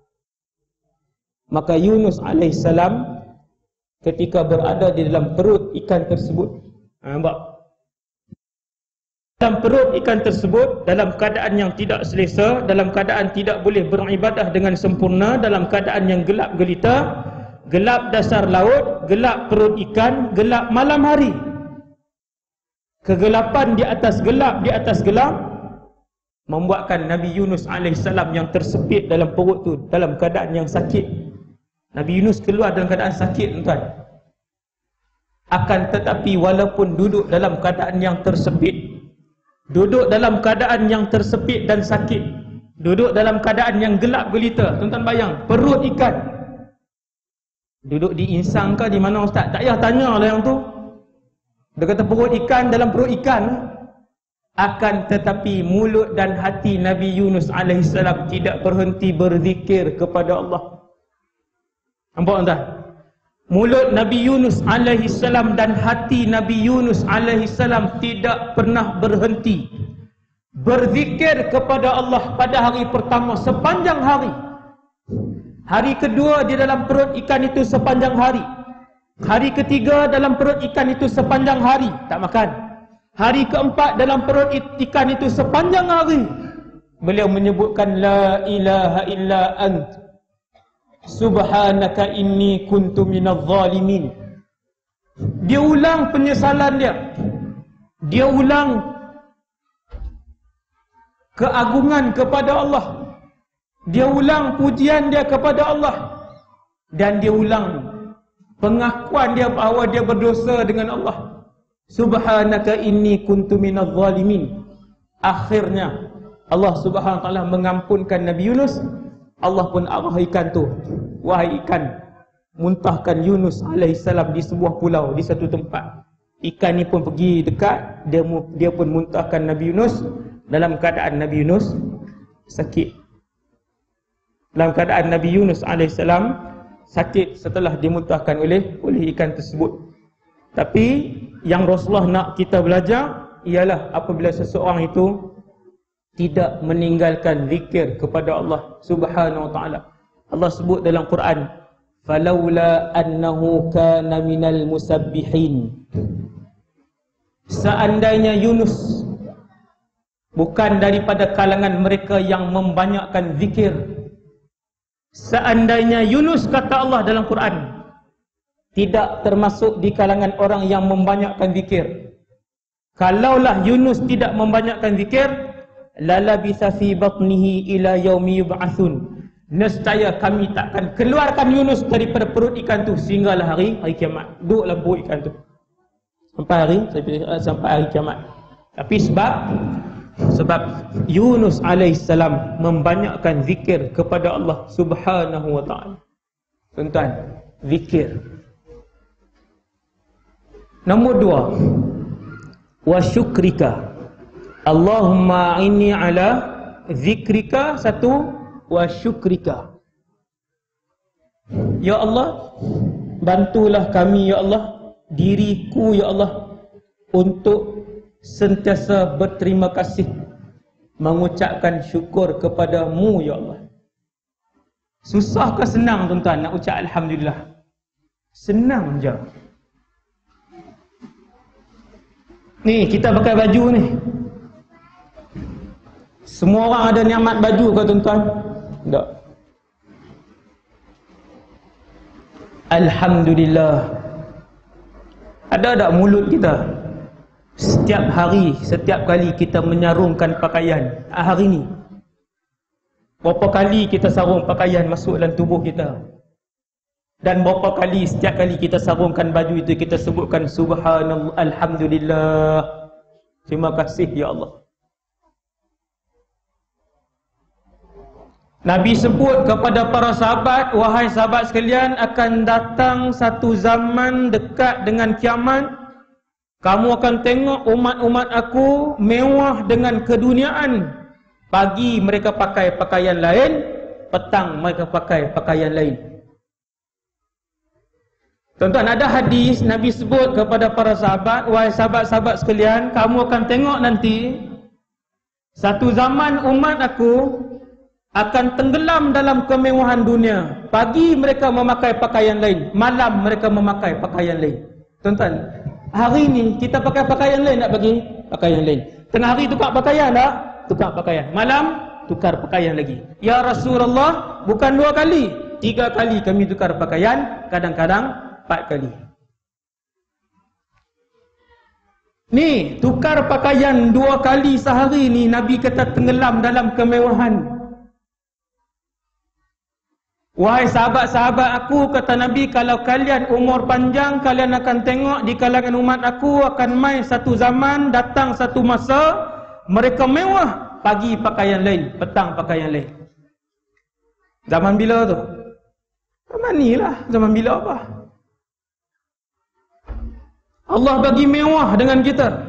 Maka Yunus alaihissalam ketika berada di dalam perut ikan tersebut, nampak? Dalam perut ikan tersebut, dalam keadaan yang tidak selesa, dalam keadaan tidak boleh beribadah dengan sempurna, dalam keadaan yang gelap gelita, gelap dasar laut, gelap perut ikan, gelap malam hari. Kegelapan di atas gelap membuatkan Nabi Yunus alaihissalam yang tersepit dalam perut tu dalam keadaan yang sakit. Nabi Yunus keluar dalam keadaan sakit, tuan. Akan tetapi walaupun duduk dalam keadaan yang tersepit, duduk dalam keadaan yang tersepit dan sakit, duduk dalam keadaan yang gelap gelita, tuan-tuan bayang, perut ikan. Duduk di insang ke di mana ustaz? Tak payah tanya lah yang tu. Dia kata perut ikan, dalam perut ikan. Akan tetapi mulut dan hati Nabi Yunus alaihissalam tidak berhenti berzikir kepada Allah. Nampak tuan? Mulut Nabi Yunus alaihissalam dan hati Nabi Yunus alaihissalam tidak pernah berhenti berzikir kepada Allah pada hari pertama sepanjang hari. Hari kedua di dalam perut ikan itu sepanjang hari. Hari ketiga dalam perut ikan itu sepanjang hari, tak makan. Hari keempat dalam perut ikan itu sepanjang hari. Beliau menyebutkan la ilaha illa ant subhanaka inni kuntu minadh zalimin. Dia ulang penyesalan dia. Dia ulang keagungan kepada Allah. Dia ulang pujian dia kepada Allah. Dan dia ulang pengakuan dia bahawa dia berdosa dengan Allah. Subhanaka inni kuntu minadh zalimin. Akhirnya Allah Subhanahu wa taala mengampunkan Nabi Yunus. Allah pun arah ikan tu, wahai ikan, muntahkan Yunus alaihissalam di sebuah pulau, di satu tempat. Ikan ni pun pergi dekat, dia pun muntahkan Nabi Yunus dalam keadaan Nabi Yunus sakit. Dalam keadaan Nabi Yunus alaihissalam sakit setelah dimuntahkan oleh ikan tersebut. Tapi yang Rasulullah nak kita belajar ialah apabila seseorang itu tidak meninggalkan zikir kepada Allah Subhanahu wa taala. Allah sebut dalam Quran, "Falaula annahu kana minal musabbihin." Seandainya Yunus bukan daripada kalangan mereka yang membanyakkan zikir. Seandainya Yunus, kata Allah dalam Quran, tidak termasuk di kalangan orang yang membanyakkan zikir. Kalaulah Yunus tidak membanyakkan zikir, lalabitha fi batnihi ila yaumi yub'atsun. Nescaya kami takkan keluarkan Yunus daripada perut ikan tu sehinggalah hari kiamat. Duduklah perut ikan tu sampai hari kiamat. Tapi sebab Yunus alaihissalam membanyakkan zikir kepada Allah Subhanahu wa taala. Tuan-tuan, zikir. Nombor 2, wa syukrika. Allahumma inni ala zikrika, satu, wa syukrika. Ya Allah, bantulah kami ya Allah, diriku ya Allah, untuk sentiasa berterima kasih, mengucapkan syukur kepadamu ya Allah. Susah ke senang tuan-tuan nak ucap alhamdulillah? Senang je. Ni kita pakai baju ni, semua orang ada nikmat baju ke tuan-tuan? Tak. Alhamdulillah. Ada tak mulut kita setiap hari, setiap kali kita menyarungkan pakaian? Hari ni berapa kali kita sarung pakaian masuk dalam tubuh kita? Dan berapa kali setiap kali kita sarungkan baju itu kita sebutkan subhanallah, alhamdulillah, terima kasih ya Allah. Nabi sebut kepada para sahabat, wahai sahabat sekalian, akan datang satu zaman dekat dengan kiamat, kamu akan tengok umat-umat aku mewah dengan keduniaan. Pagi mereka pakai pakaian lain, petang mereka pakai pakaian lain. Tuan-tuan, ada hadis Nabi sebut kepada para sahabat, wahai sahabat-sahabat sekalian, kamu akan tengok nanti satu zaman umat aku akan tenggelam dalam kemewahan dunia. Pagi mereka memakai pakaian lain, malam mereka memakai pakaian lain. Tuan-tuan, hari ni kita pakai pakaian lain tak bagi? Pakaian lain. Tengah hari tukar pakaian tak? Tukar pakaian. Malam tukar pakaian lagi. Ya Rasulullah, bukan 2 kali, 3 kali kami tukar pakaian, kadang-kadang 4 kali. Ni, tukar pakaian 2 kali sehari ni Nabi kata tenggelam dalam kemewahan. Wahai sahabat-sahabat aku, kata Nabi, kalau kalian umur panjang, kalian akan tengok di kalangan umat aku akan mai satu zaman, datang satu masa, mereka mewah, pagi pakaian lain, petang pakaian lain. Zaman bila tu? Zaman ni lah. Zaman bila apa? Allah bagi mewah dengan kita.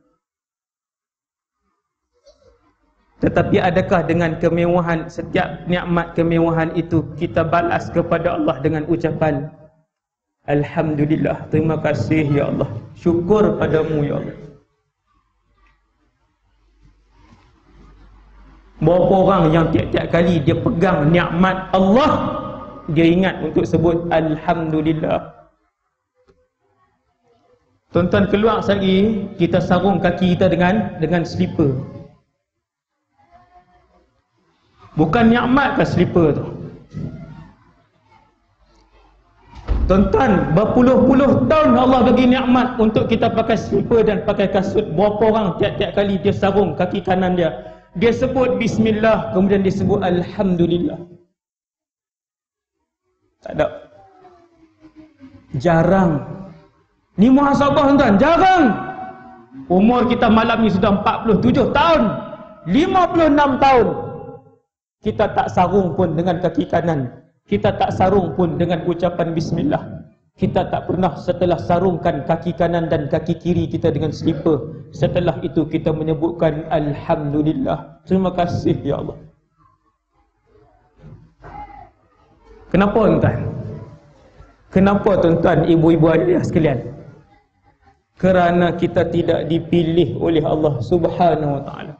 Tetapi adakah dengan kemewahan, setiap nikmat kemewahan itu kita balas kepada Allah dengan ucapan Alhamdulillah, terima kasih ya Allah, syukur padamu ya Allah. Berapa orang yang tiap-tiap kali dia pegang nikmat Allah, dia ingat untuk sebut Alhamdulillah. Tuan-tuan, keluar sekali, kita sarung kaki kita dengan slipper. Bukan nikmat ke slipper tu? Tuan-tuan, berpuluh-puluh tahun Allah bagi nikmat untuk kita pakai slipper dan pakai kasut. Berapa orang tiap-tiap kali dia sarung kaki kanan dia, dia sebut Bismillah, kemudian dia sebut Alhamdulillah? Tak ada. Jarang. Ni muhasabah tuan-tuan, jarang. Umur kita malam ni sudah 47 tahun, 56 tahun. Kita tak sarung pun dengan kaki kanan, kita tak sarung pun dengan ucapan Bismillah. Kita tak pernah setelah sarungkan kaki kanan dan kaki kiri kita dengan slipper, setelah itu kita menyebutkan Alhamdulillah, terima kasih ya Allah. Kenapa tuan-tuan? Kenapa tuan-tuan, ibu-ibu ayah sekalian? Kerana kita tidak dipilih oleh Allah Subhanahu wa taala.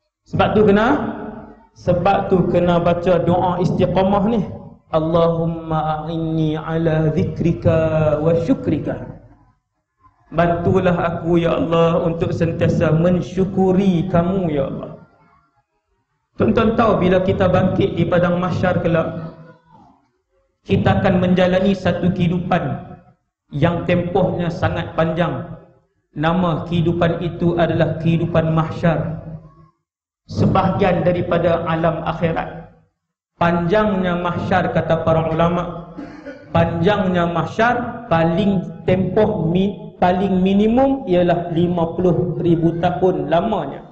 Sebab tu kena baca doa istiqamah ni. Allahumma a'inni ala zikrika wa syukrika. Bantulah aku ya Allah untuk sentiasa mensyukuri kamu ya Allah. Tuan-tuan tahu, bila kita bangkit di padang mahsyar kelak, kita akan menjalani satu kehidupan yang tempohnya sangat panjang. Nama kehidupan itu adalah kehidupan mahsyar, sebahagian daripada alam akhirat. Panjangnya mahsyar, kata para ulama, panjangnya mahsyar paling tempoh paling minimum ialah 50,000 tahun lamanya.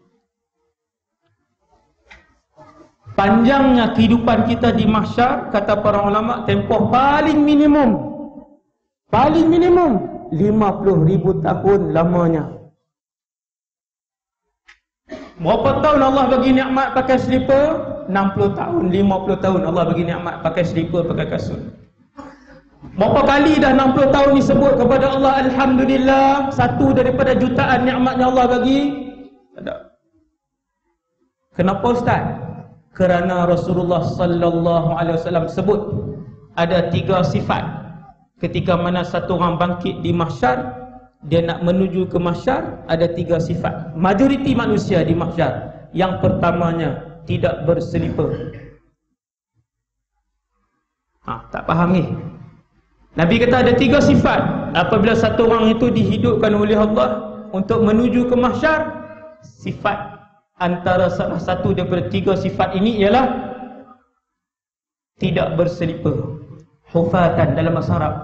Panjangnya kehidupan kita di mahsyar, kata para ulama, tempoh paling minimum 50,000 tahun lamanya. Berapa tahun Allah bagi nikmat pakai slipper? 60 tahun, 50 tahun Allah bagi nikmat pakai slipper, pakai kasut. Berapa kali dah 60 tahun ni sebut kepada Allah Alhamdulillah? Satu daripada jutaan nikmatnya Allah bagi? Tak ada. Kenapa Ustaz? Kerana Rasulullah sallallahu alaihi wasallam sebut ada 3 sifat. Ketika mana satu orang bangkit di mahsyar, dia nak menuju ke mahsyar, ada 3 sifat. Majoriti manusia di mahsyar, yang pertamanya tidak berselipar. Tak faham ni? Nabi kata ada 3 sifat. Apabila satu orang itu dihidupkan oleh Allah untuk menuju ke mahsyar, sifat antara salah satu daripada 3 sifat ini ialah tidak berselipar. Hufatan dalam bahasa Arab,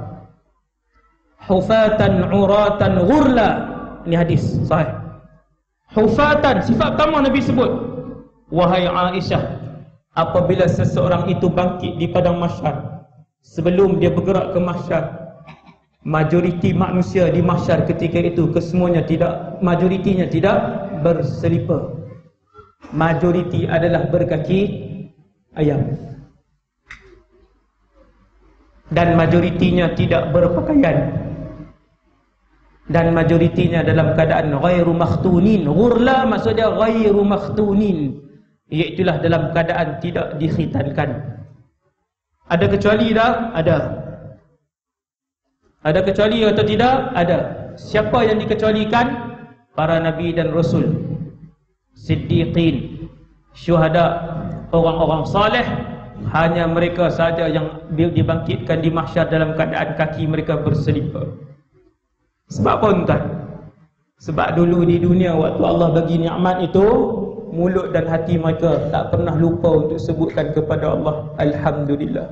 hufatan uratan ghurla. Ini hadis sahih. Hufatan, sifat pertama Nabi sebut, wahai Aisyah, apabila seseorang itu bangkit di padang mahsyar, sebelum dia bergerak ke mahsyar, majoriti manusia di mahsyar ketika itu kesemuanya majoritinya tidak berselipar. Majoriti adalah berkaki ayam. dan majoritinya tidak berpakaian, dan majoritinya dalam keadaan ghairu makhtunin. Ghurla maksudnya ghairu makhtunin, iaitulah dalam keadaan tidak dikhitankan. Ada kecuali tak? Ada. Ada kecuali atau tidak? Ada. Siapa yang dikecualikan? Para nabi dan rasul, siddiqin, syuhada, orang-orang saleh. Hanya mereka saja yang dibangkitkan di mahsyar dalam keadaan kaki mereka berselipar. Sebab apa tuan? Sebab dulu di dunia waktu Allah bagi nikmat itu, mulut dan hati mereka tak pernah lupa untuk sebutkan kepada Allah Alhamdulillah.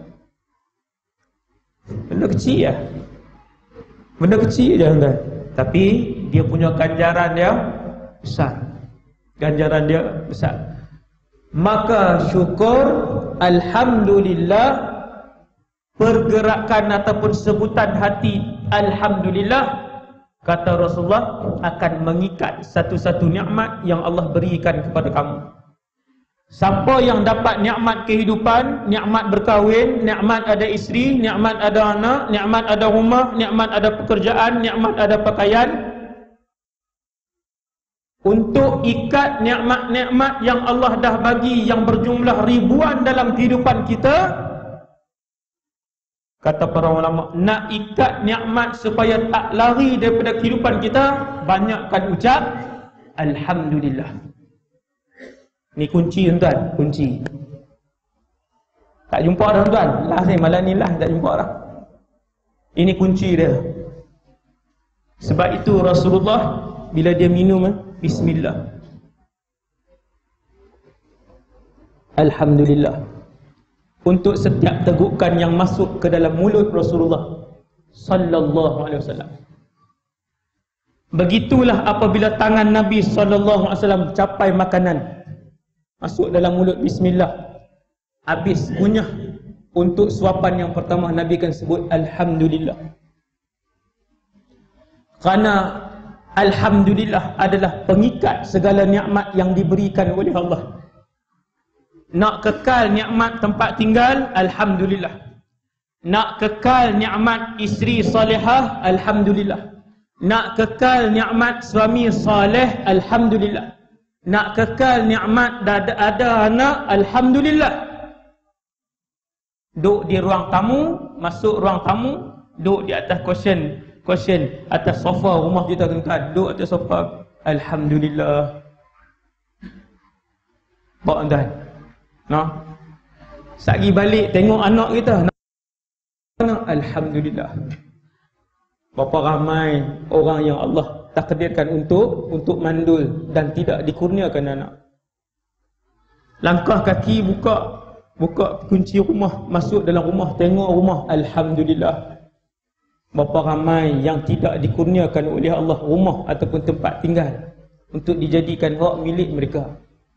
Benda kecil ya, benda kecil je tuan, tapi dia punya ganjaran dia besar. Ganjaran dia besar. Maka syukur, Alhamdulillah, pergerakan ataupun sebutan hati Alhamdulillah, kata Rasulullah, akan mengikat satu-satu nikmat yang Allah berikan kepada kamu. Siapa yang dapat nikmat kehidupan, nikmat berkahwin, nikmat ada isteri, nikmat ada anak, nikmat ada rumah, nikmat ada pekerjaan, nikmat ada pakaian, untuk ikat nikmat-nikmat yang Allah dah bagi yang berjumlah ribuan dalam kehidupan kita, kata para ulama, nak ikat nikmat supaya tak lari daripada kehidupan kita, banyakkan ucap Alhamdulillah. Ni kunci tuan, kunci. Tak jumpa dah tuan. Lah saya malam ni lah tak jumpa dah. Ini kunci dia. Sebab itu Rasulullah bila dia minum bismillah, Alhamdulillah, untuk setiap tegukan yang masuk ke dalam mulut Rasulullah sallallahu alaihi wasallam. Begitulah apabila tangan Nabi sallallahu alaihi wasallam capai makanan, masuk dalam mulut bismillah, habis ngunyah, untuk suapan yang pertama Nabi kan sebut Alhamdulillah. Kerana Alhamdulillah adalah pengikat segala nikmat yang diberikan oleh Allah. Nak kekal nikmat tempat tinggal, Alhamdulillah. Nak kekal nikmat isteri salihah, Alhamdulillah. Nak kekal nikmat suami saleh, Alhamdulillah. Nak kekal nikmat ada anak, Alhamdulillah. Duduk di ruang tamu, masuk ruang tamu, duduk di atas cushion atas sofa rumah kita tuan, duduk atas sofa, Alhamdulillah. Bawa tuan, nah, sagi balik tengok anak kita, Alhamdulillah. Berapa ramai orang yang Allah takdirkan untuk mandul dan tidak dikurniakan anak. Langkah kaki buka kunci rumah, masuk dalam rumah, tengok rumah, Alhamdulillah. Berapa ramai yang tidak dikurniakan oleh Allah rumah ataupun tempat tinggal untuk dijadikan hak milik mereka.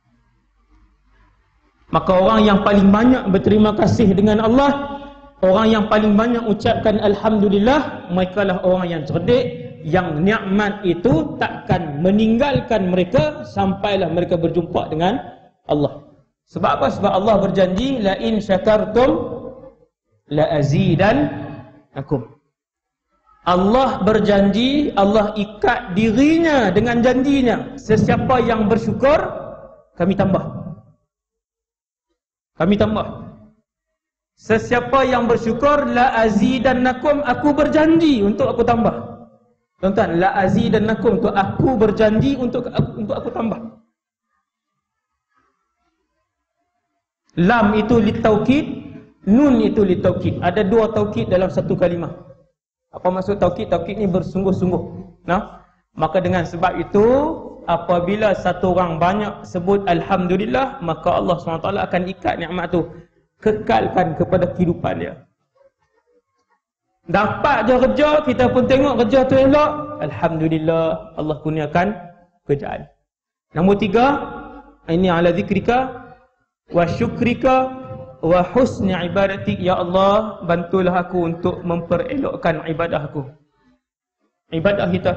Maka orang yang paling banyak berterima kasih dengan Allah, orang yang paling banyak ucapkan Alhamdulillah, mereka lah orang yang cerdik, yang nikmat itu takkan meninggalkan mereka sampailah mereka berjumpa dengan Allah. Sebab apa? Sebab Allah berjanji, la in syakartum la azidannakum. Allah berjanji, Allah ikat dirinya dengan janjinya, sesiapa yang bersyukur, kami tambah. Kami tambah. Sesiapa yang bersyukur, la azidannakum, aku berjanji untuk aku tambah. Tuan-tuan, la azidannakum, untuk aku berjanji untuk aku tambah. Lam itu litaukid, nun itu litaukid. Ada dua taukid dalam satu kalimah. Apa maksud taukid? Taukid ni bersungguh-sungguh. Nah, maka dengan sebab itu, apabila satu orang banyak sebut Alhamdulillah, maka Allah SWT akan ikat nikmat tu, kekalkan kepada kehidupan dia. Dapat je kerja, kita pun tengok kerja tu elok, Alhamdulillah, Allah kurniakan kerjaan. Nombor 3, ini ala zikrika wa syukrika wa husni ibadatik. Ya Allah, bantulah aku untuk memperelokkan ibadah aku. Ibadah kita,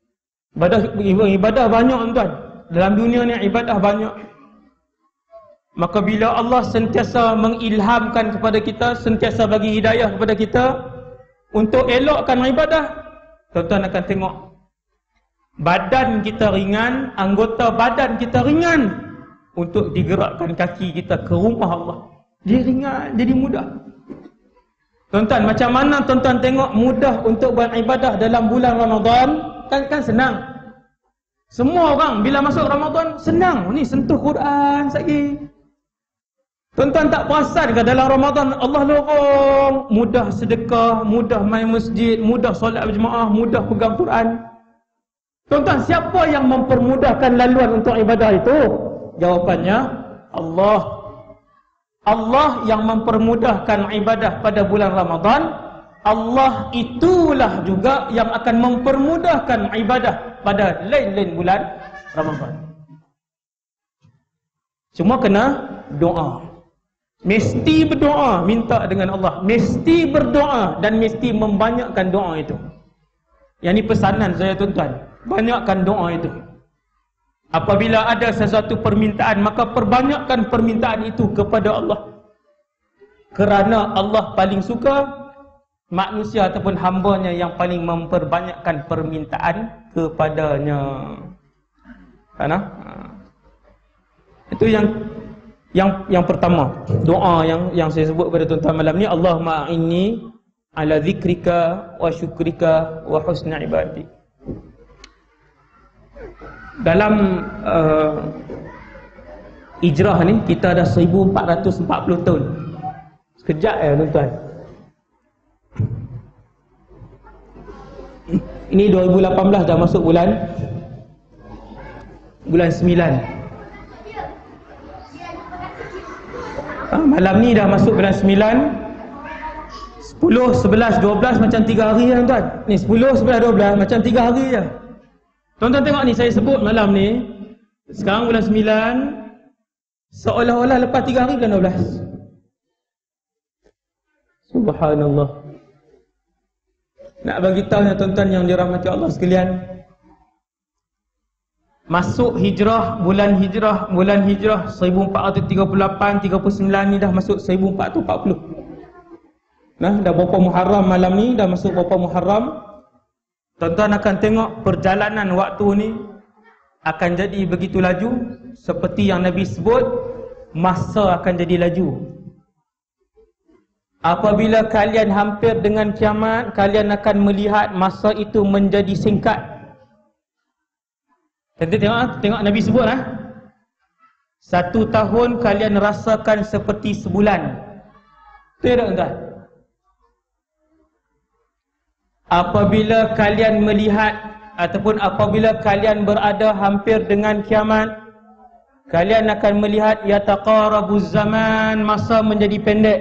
ibadah banyak tuan. Dalam dunia ni ibadah banyak. Maka bila Allah sentiasa mengilhamkan kepada kita, sentiasa bagi hidayah kepada kita untuk elokkan ibadah, tuan-tuan akan tengok badan kita ringan, anggota badan kita ringan untuk digerakkan kaki kita ke rumah Allah. Dia ringan, jadi mudah. Tuan-tuan, macam mana tuan-tuan tengok mudah untuk beribadah dalam bulan Ramadan? Kan senang. Semua orang bila masuk Ramadan senang. Ni sentuh Quran lagi. Tuan-tuan tak perasan ke dalam Ramadan Allah lorong, mudah sedekah, mudah main masjid, mudah solat berjemaah, mudah pegang Quran. Tuan-tuan, siapa yang mempermudahkan laluan untuk ibadah itu? Jawapannya Allah. Allah yang mempermudahkan ibadah pada bulan Ramadan. Allah itulah juga yang akan mempermudahkan ibadah pada lain-lain bulan Ramadan. Cuma kena doa. Mesti berdoa, minta dengan Allah. Mesti berdoa dan mesti membanyakkan doa itu. Yang ni pesanan saya, tuan-tuan. Banyakkan doa itu. Apabila ada sesuatu permintaan, maka perbanyakkan permintaan itu kepada Allah. Kerana Allah paling suka manusia ataupun hambanya yang paling memperbanyakkan permintaan kepadanya. Kan? Itu yang pertama, doa yang saya sebut pada tuan-tuan malam ni, Allahumma a'inni ala zikrika wa syukrika wa husni ibadi. Dalam hijrah ni kita dah 1440 tahun. Sekejap tuan-tuan. Ini 2018 dah masuk bulan 9. Malam ni dah masuk bulan 9. 10, 11, 12 macam 3 hari je, tuan-tuan. Ni 10, 11, 12 macam 3 hari je. Tuan-tuan tengok ni, saya sebut malam ni. Sekarang bulan 9, seolah-olah lepas 3 hari bulan 12. Subhanallah. Nak bagi tahu tuan-tuan yang dirahmati Allah sekalian, masuk hijrah, bulan hijrah 1438, 39 ni dah masuk 1440. Nah, dah berapa Muharram malam ni, dah masuk berapa Muharram. Tuan-tuan akan tengok perjalanan waktu ni akan jadi begitu laju. Seperti yang Nabi sebut, masa akan jadi laju. Apabila kalian hampir dengan kiamat, kalian akan melihat masa itu menjadi singkat. Tengok Nabi sebut 1 tahun kalian rasakan seperti sebulan. Betul tak, tuan-tuan? Apabila kalian melihat ataupun apabila kalian berada hampir dengan kiamat, kalian akan melihat yataqarabuz zaman, masa menjadi pendek.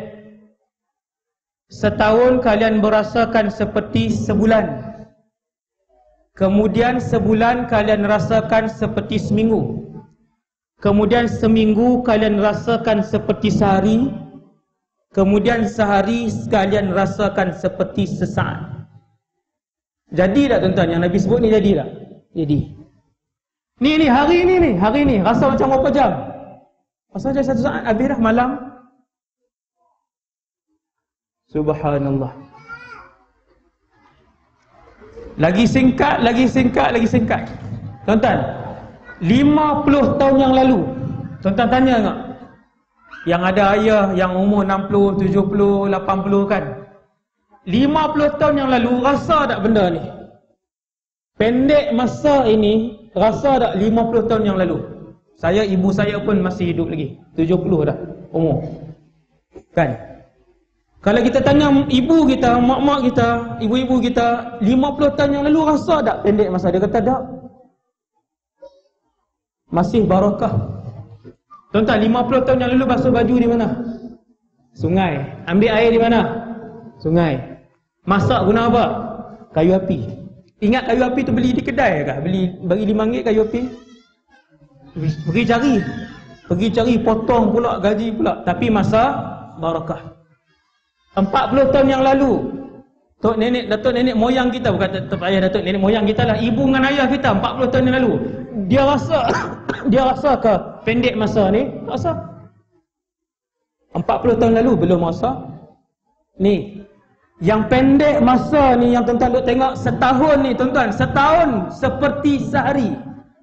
Setahun kalian merasakan seperti sebulan. Kemudian sebulan kalian rasakan seperti seminggu. Kemudian seminggu kalian rasakan seperti sehari. Kemudian sehari kalian rasakan seperti sesaat. Jadi tak, tuan-tuan, yang Nabi sebut ni jadi tak? Jadi. Ni hari ni rasa macam berapa jam? Rasa macam 1 saat, habis dah malam. Subhanallah. Lagi singkat. Tuan-tuan, 50 tahun yang lalu, tuan-tuan tanya tak? Yang ada ayah yang umur 60, 70, 80 kan? 50 tahun yang lalu, rasa tak benda ni? Pendek masa ini, rasa tak 50 tahun yang lalu? Ibu saya pun masih hidup lagi, 70 dah umur. Kan? Kalau kita tanya ibu kita, mak-mak kita, ibu-ibu kita, 50 tahun yang lalu rasa tak pendek masa? Dia kata tak. Masih barakah. Tuan-tuan, 50 tahun yang lalu basuh baju di mana? Sungai. Ambil air di mana? Sungai. Masak guna apa? Kayu api. Ingat kayu api tu beli di kedai kah? Bagi RM5 kayu api. Pergi cari, potong pula, gaji pula. Tapi masa barakah. 40 tahun yang lalu, datuk nenek moyang kita, bukan datuk ayah, datuk nenek moyang kita lah, ibu dengan ayah kita 40 tahun yang lalu, dia rasa ke pendek masa ni? Rasa. 40 tahun lalu belum rasa. Ni yang pendek masa ni yang tuan-tuan duk tengok setahun ni tuan-tuan, setahun seperti sehari.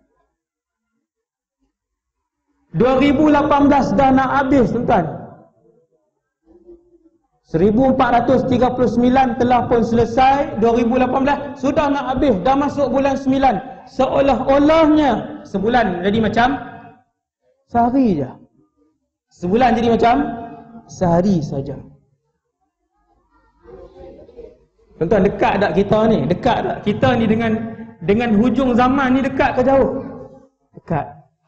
2018 dah nak habis tuan-tuan. 1439 telah pun selesai. 2018 sudah nak habis, dah masuk bulan 9. Seolah-olahnya sebulan jadi macam sehari je. Sebulan jadi macam sehari saja. Tuan-tuan, dekat tak kita ni? Dekat tak kita ni dengan hujung zaman ni, dekat ke jauh? Dekat.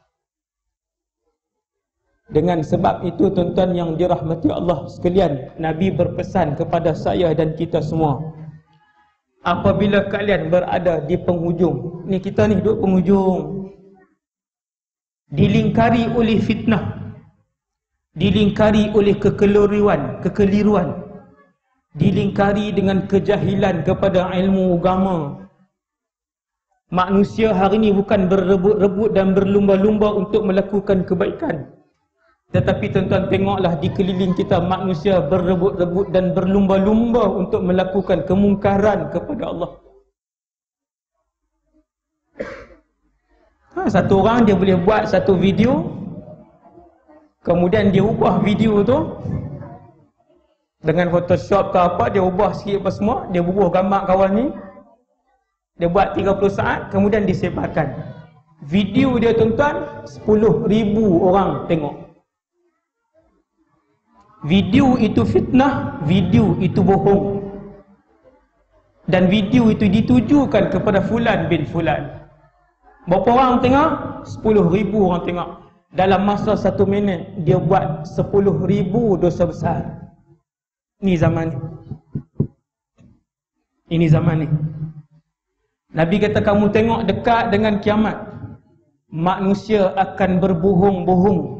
Dengan sebab itu tuan-tuan yang dirahmati Allah sekalian, Nabi berpesan kepada saya dan kita semua, apabila kalian berada di penghujung, ni kita ni duduk penghujung, dilingkari oleh fitnah, dilingkari oleh kekeliruan, dilingkari dengan kejahilan kepada ilmu agama. Manusia hari ini bukan berebut-rebut dan berlumba-lumba untuk melakukan kebaikan, tetapi tuan-tuan tengoklah di keliling kita, manusia berebut-rebut dan berlumba-lumba untuk melakukan kemungkaran kepada Allah. Satu orang dia boleh buat satu video, kemudian dia ubah video tu dengan Photoshop ke apa, dia ubah sikit apa semua, dia bubuh gambar kawan ni, dia buat 30 saat, kemudian disebarkan. Video dia tuan-tuan 10,000 orang tengok. Video itu fitnah, video itu bohong, dan video itu ditujukan kepada fulan bin fulan. Berapa orang tengok? 10,000 orang tengok. Dalam masa 1 minit dia buat 10,000 dosa besar. Ini zaman ni. Ini zaman ni. Nabi kata kamu tengok dekat dengan kiamat, manusia akan berbohong-bohong.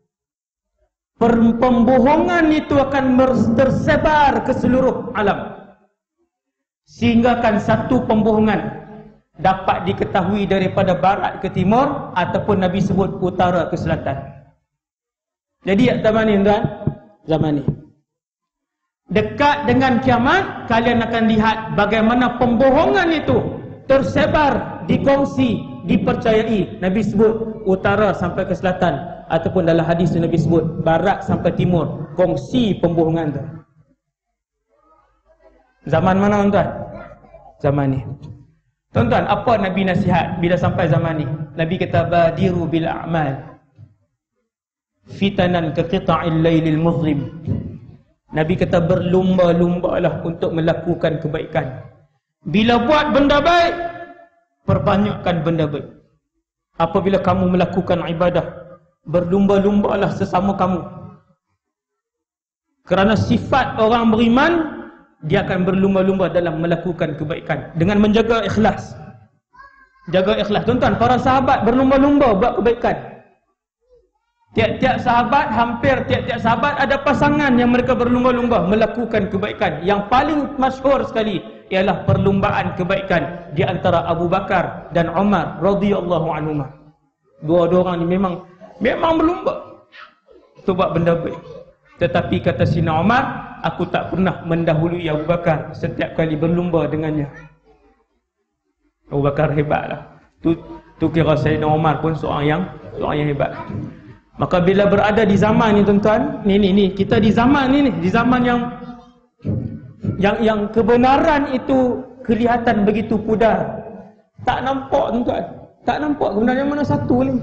Pembohongan itu akan tersebar ke seluruh alam, sehinggakan satu pembohongan dapat diketahui daripada barat ke timur, ataupun Nabi sebut utara ke selatan. Jadi zaman ni tuan, zaman ni dekat dengan kiamat, kalian akan lihat bagaimana pembohongan itu tersebar, dikongsi, dipercayai. Nabi sebut utara sampai ke selatan, ataupun dalam hadis Nabi sebut barat sampai timur, kongsi pembohongan tu. Zaman mana tuan-tuan? Zaman ni. Tuan-tuan, apa Nabi nasihat bila sampai zaman ni? Nabi kata badiru bil a'mal fitanan ka qita'il lailil muzlim. Nabi kata berlumba-lumbalah untuk melakukan kebaikan. Bila buat benda baik, perbanyakkan benda baik. Apabila kamu melakukan ibadah, berlumba-lumbalah sesama kamu. Kerana sifat orang beriman, dia akan berlumba-lumba dalam melakukan kebaikan dengan menjaga ikhlas. Jaga ikhlas. Tuan-tuan, para sahabat berlumba-lumba buat kebaikan. Tiap-tiap sahabat, hampir tiap-tiap sahabat ada pasangan yang mereka berlumba-lumba melakukan kebaikan. Yang paling masyhur sekali ialah perlumbaan kebaikan di antara Abu Bakar dan Umar radhiyallahu anhuma. Dua-dua orang ni memang berlumba untuk buat benda baik. Tetapi kata Sina Umar, aku tak pernah mendahului Abu Bakar setiap kali berlumba dengannya. Abu Bakar hebatlah. Tu kira Sayyidina Umar pun seorang yang hebat. Maka bila berada di zaman ni tuan-tuan, ni kita di zaman ni, di zaman yang kebenaran itu kelihatan begitu pudar. Tak nampak tuan-tuan. Tak nampak kebenaran mana satu ni.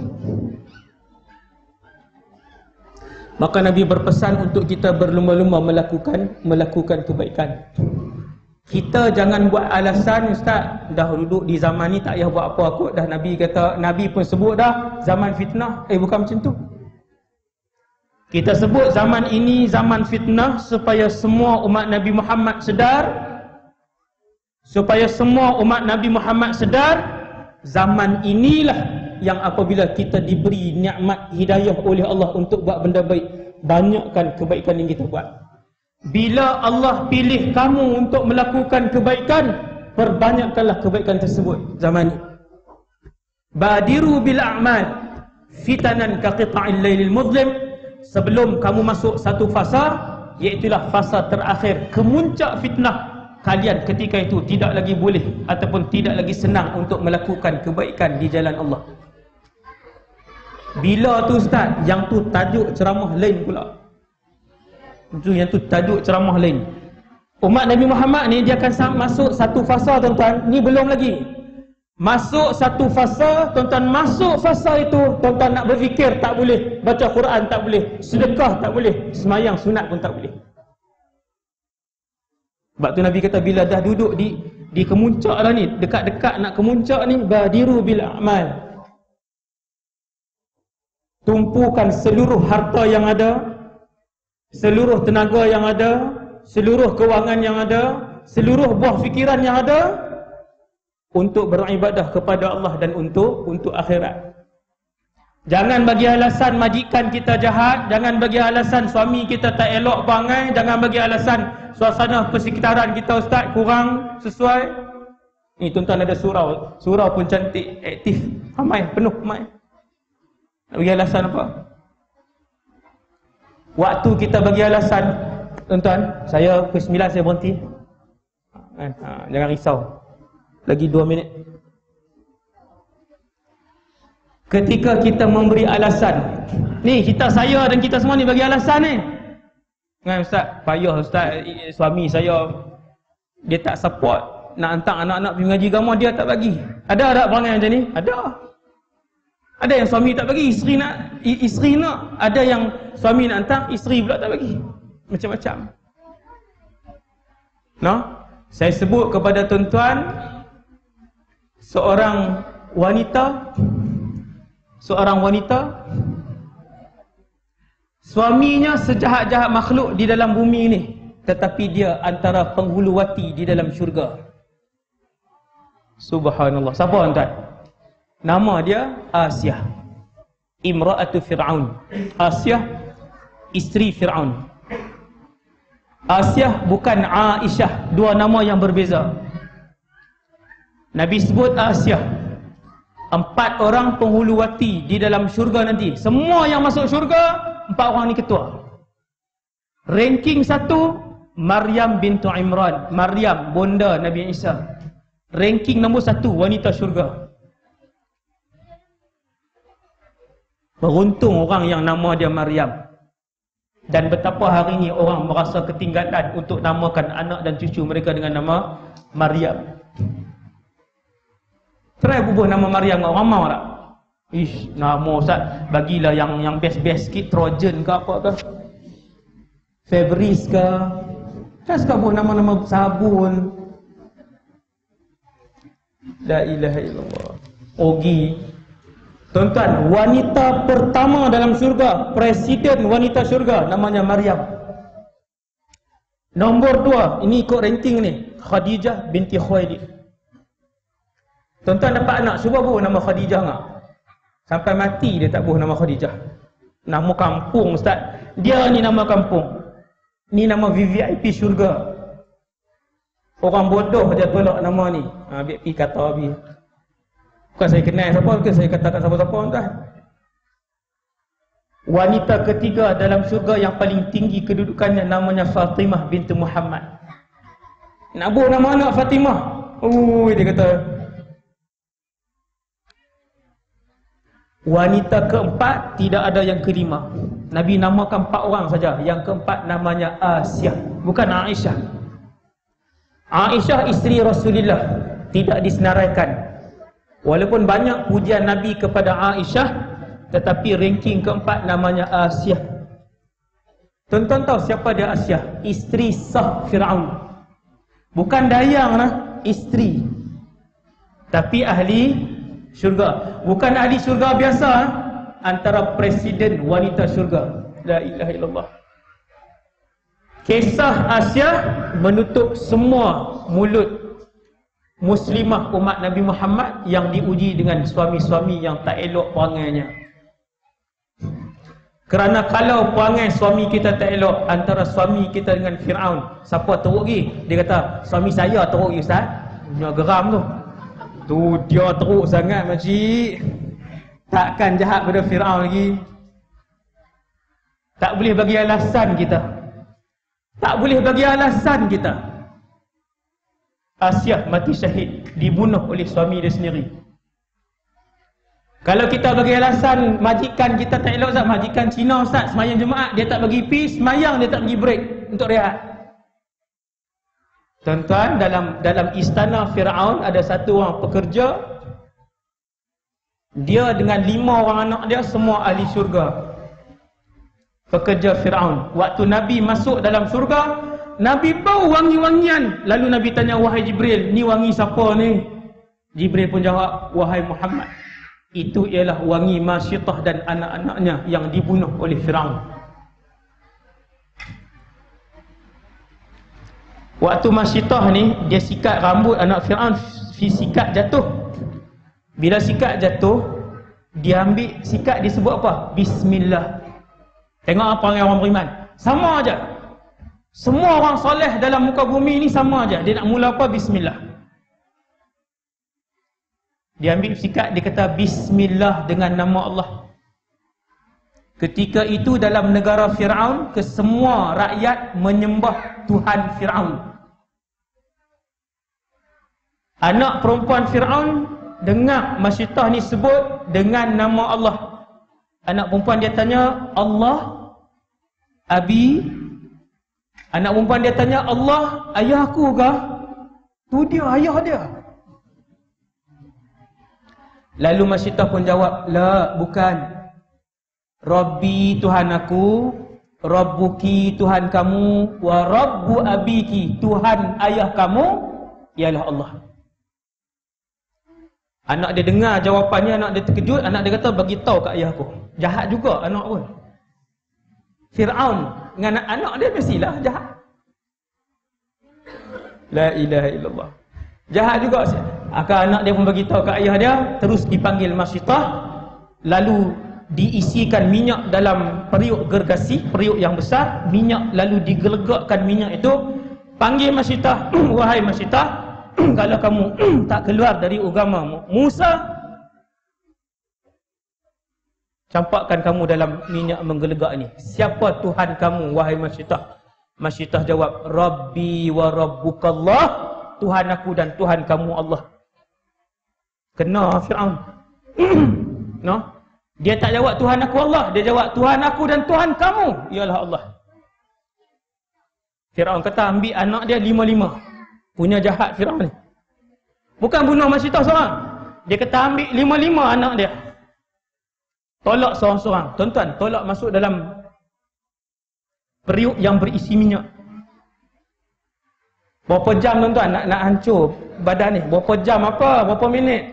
Maka Nabi berpesan untuk kita berlumba-lumba melakukan kebaikan. Kita jangan buat alasan, ustaz, dah duduk di zaman ni tak payah buat apa kot. Dah Nabi kata, Nabi pun sebut dah zaman fitnah. Bukan macam tu. Kita sebut zaman ini zaman fitnah supaya semua umat Nabi Muhammad sedar. Supaya semua umat Nabi Muhammad sedar, zaman inilah yang apabila kita diberi nikmat hidayah oleh Allah untuk buat benda baik, banyakkan kebaikan yang kita buat. Bila Allah pilih kamu untuk melakukan kebaikan, perbanyakkanlah kebaikan tersebut zaman ini. Badiru bil a'mal fitanan ka qita'il lailil muzlim sebelum kamu masuk satu fasa, iaitulah fasa terakhir, kemuncak fitnah. Kalian ketika itu tidak lagi boleh ataupun tidak lagi senang untuk melakukan kebaikan di jalan Allah. Bila tu Ustaz? Yang tu tajuk ceramah lain pula. Yang tu tajuk ceramah lain. Umat Nabi Muhammad ni dia akan masuk satu fasa tuan-tuan. Ni belum lagi. Masuk satu fasa, tuan-tuan, masuk fasa itu, tuan-tuan nak berfikir tak boleh, baca Quran tak boleh, sedekah tak boleh, semayang sunat pun tak boleh. Sebab tu Nabi kata bila dah duduk di kemuncak lah ni, dekat-dekat nak kemuncak ni, badiru bil a'mal. Tumpukan seluruh harta yang ada, seluruh tenaga yang ada, seluruh kewangan yang ada, seluruh buah fikiran yang ada untuk beribadah kepada Allah dan untuk akhirat. Jangan bagi alasan majikan kita jahat, jangan bagi alasan suami kita tak elok perangai, jangan bagi alasan suasana persekitaran kita Ustaz kurang sesuai. Ni tuan-tuan ada surau pun cantik, aktif, ramai, penuh ramai. Nak bagi alasan apa? Waktu kita bagi alasan, tuan-tuan, saya pukul 9 saya berhenti. Jangan risau. Lagi 2 minit. Ketika kita memberi alasan, ni saya dan kita semua ni bagi alasan ni. Kan Ustaz, payah Ustaz, suami saya dia tak support nak hantar anak-anak pergi mengaji agama, dia tak bagi. Ada tak perangai macam ni? Ada. Ada yang suami tak bagi, isteri nak. Ada yang suami nak hantar, isteri pula tak bagi. Macam-macam. No? Saya sebut kepada tuan-tuan, seorang wanita, suaminya sejahat-jahat makhluk di dalam bumi ini, tetapi dia antara penghuluwati di dalam syurga. Subhanallah. Siapa tuan-tuan? Nama dia Asiyah, imra'atu Fir'aun. Asiyah, isteri Fir'aun. Asiyah bukan Aisyah, dua nama yang berbeza. Nabi sebut Asiyah. 4 orang penghuluwati di dalam syurga nanti. Semua yang masuk syurga, 4 orang ni ketua. Ranking 1, Maryam bintu Imran. Maryam, bonda Nabi Isa. Ranking nombor 1, wanita syurga. Beruntung orang yang nama dia Maryam. Dan betapa hari ini orang merasa ketinggalan untuk namakan anak dan cucu mereka dengan nama Maryam. Try bubuh nama Maryam, orang mau tak? Ish, nama Ustaz, bagilah yang best-best sikit, Trojan ke apa ke, Febris ke. Kan suka bubuh nama-nama sabun. La ilaha illallah. Ogi. Tuan-tuan, wanita pertama dalam syurga, presiden wanita syurga, namanya Maryam. Nombor 2, ini ikut ranking ni, Khadijah binti Khuwailid. Tuan-tuan dapat anak, cuba buh nama Khadijah tak? Sampai mati dia tak buh nama Khadijah. Nama kampung Ustaz. Dia ni nama kampung. Ni nama VVIP syurga. Orang bodoh dia tolak nama ni. Biar pergi kata habis. Bukan saya kenal siapa, bukan saya katakan siapa-siapa tuan. Wanita ketiga dalam syurga yang paling tinggi kedudukannya namanya Fatimah binti Muhammad. Nak buh nama anak Fatimah. Dia kata. Wanita keempat, tidak ada yang kelima. Nabi namakan 4 orang saja. Yang keempat namanya Asiyah, bukan Aisyah. Aisyah isteri Rasulullah, tidak disenaraikan. Walaupun banyak pujian Nabi kepada Aisyah, tetapi ranking keempat namanya Asiyah. Tuan-tuan tahu siapa dia Asiyah? Isteri sah Fir'aun. Bukan dayang lah, isteri. Tapi ahli syurga. Bukan ahli syurga biasa, antara presiden wanita syurga. La ilaha illallah. Kisah Asiyah menutup semua mulut muslimah umat Nabi Muhammad yang diuji dengan suami-suami yang tak elok perangainya. Kerana kalau perangai suami kita tak elok, antara suami kita dengan Fir'aun, siapa teruk lagi? Dia kata, suami saya teruk lagi Ustaz. Dia geram tu. Tu dia teruk sangat makcik. Takkan jahat pada Fir'aun lagi. Tak boleh bagi alasan kita. Tak boleh bagi alasan kita. Asyah mati syahid, dibunuh oleh suami dia sendiri. Kalau kita bagi alasan majikan kita tak elok Ustaz, majikan Cina Ustaz, semayang Jumaat dia tak bagi pi, semayang dia tak bagi break untuk rehat. Tuan-tuan, dalam istana Firaun ada satu orang pekerja, dia dengan 5 orang anak dia semua ahli syurga. Pekerja Firaun. Waktu Nabi masuk dalam syurga, Nabi bau wangi-wangian. Lalu Nabi tanya, wahai Jibril, ni wangi siapa ni? Jibril pun jawab, wahai Muhammad, itu ialah wangi Masyitah dan anak-anaknya yang dibunuh oleh Firaun. Waktu Masyitah ni, dia sikat rambut anak Firaun, sikat jatuh. Bila sikat jatuh, dia ambil sikat, dia sebut apa? Bismillah. Tengok apa orang beriman. Sama aja. Semua orang soleh dalam muka bumi ni sama aja. Dia nak mula apa? Bismillah. Dia ambil sikat, dia kata Bismillah dengan nama Allah. Ketika itu dalam negara Firaun, kesemua rakyat menyembah Tuhan Firaun. Anak perempuan Firaun dengar Masyitah ni sebut dengan nama Allah. Anak perempuan dia tanya, Allah, Abi. Anak perempuan dia tanya, Allah, ayahku kah? Tu dia, ayah dia. Lalu Masyitah pun jawab, la, bukan. Rabbi, Tuhan aku, Rabbuki, Tuhan kamu, wa Rabbu abiki, Tuhan ayah kamu, ialah Allah. Anak dia dengar jawapannya, anak dia terkejut, anak dia kata, bagi tahu kat ayah aku. Jahat juga anak pun. Firaun dengan anak dia mestilah jahat. La ilaha illallah. Jahat juga. Akan anak dia pun bagi tahu kat ayah dia, terus dipanggil Masyitah, lalu diisikan minyak dalam periuk gergasi, periuk yang besar, minyak lalu digelegakkan minyak itu, panggil Masyitah, wahai Masyitah, kalau kamu tak keluar dari agama Musa, campakkan kamu dalam minyak menggelegak ni. Siapa Tuhan kamu, wahai Masyitah? Masyitah jawab, Rabbi wa Rabbukallah, Tuhan aku dan Tuhan kamu Allah. Kena Firaun. No? Dia tak jawab Tuhan aku Allah, dia jawab Tuhan aku dan Tuhan kamu ialah Allah. Firaun kata ambil anak dia 5-5. Punya jahat Firaun ni. Bukan bunuh Masyitah seorang. Dia kata ambil 5-5 anak dia. Tolak seorang-seorang. Tuan-tuan, tolak masuk dalam periuk yang berisi minyak. Berapa jam tuan-tuan nak hancur badan ni? Berapa jam apa? Berapa minit?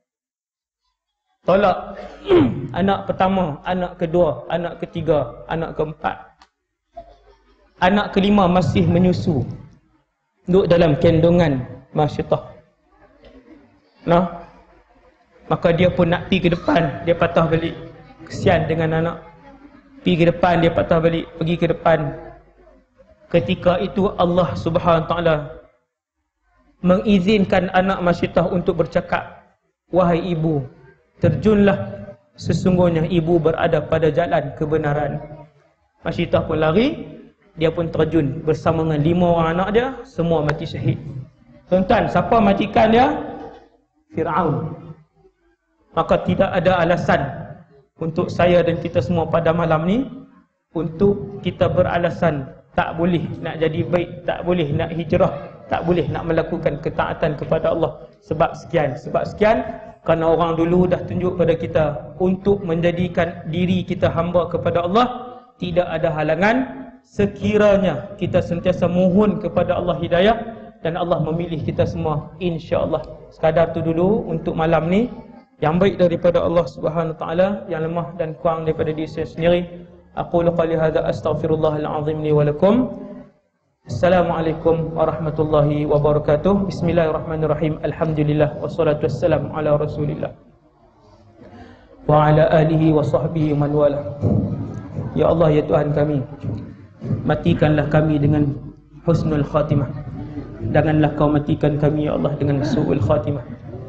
Tolak. Anak pertama, anak kedua, anak ketiga, anak keempat. Anak kelima masih menyusu. Duduk dalam kandungan Masyitah. Nah, maka dia pun nak pergi ke depan, dia patah balik. Kesian dengan anak. Pergi ke depan, dia patah balik, pergi ke depan. Ketika itu Allah Subhanahu Wa Taala mengizinkan anak Masyitah untuk bercakap, wahai ibu, terjunlah, sesungguhnya ibu berada pada jalan kebenaran. Masyitah pun lari, dia pun terjun bersama dengan 5 orang anak dia, semua mati syahid. Tuan-tuan, siapa majikan dia? Firaun. Maka tidak ada alasan untuk saya dan kita semua pada malam ni untuk kita beralasan tak boleh nak jadi baik, tak boleh nak hijrah, tak boleh nak melakukan ketaatan kepada Allah sebab sekian, kerana orang dulu dah tunjuk pada kita untuk menjadikan diri kita hamba kepada Allah. Tidak ada halangan sekiranya kita sentiasa mohon kepada Allah hidayah dan Allah memilih kita semua, insya-Allah. Sekadar tu dulu untuk malam ni. Yang baik daripada Allah Subhanahu Wa Taala, yang lemah dan kurang daripada diri saya sendiri. Aqulu qali hadza astaghfirullahal azim li wa lakum. Assalamualaikum warahmatullahi wabarakatuh. Bismillahirrahmanirrahim. Alhamdulillah wassalatu wassalamu ala Rasulillah wa ala alihi wa sahbihi man wala. Ya Allah, ya Tuhan kami, matikanlah kami dengan husnul khatimah. Janganlah kau matikan kami ya Allah dengan su'ul khatimah.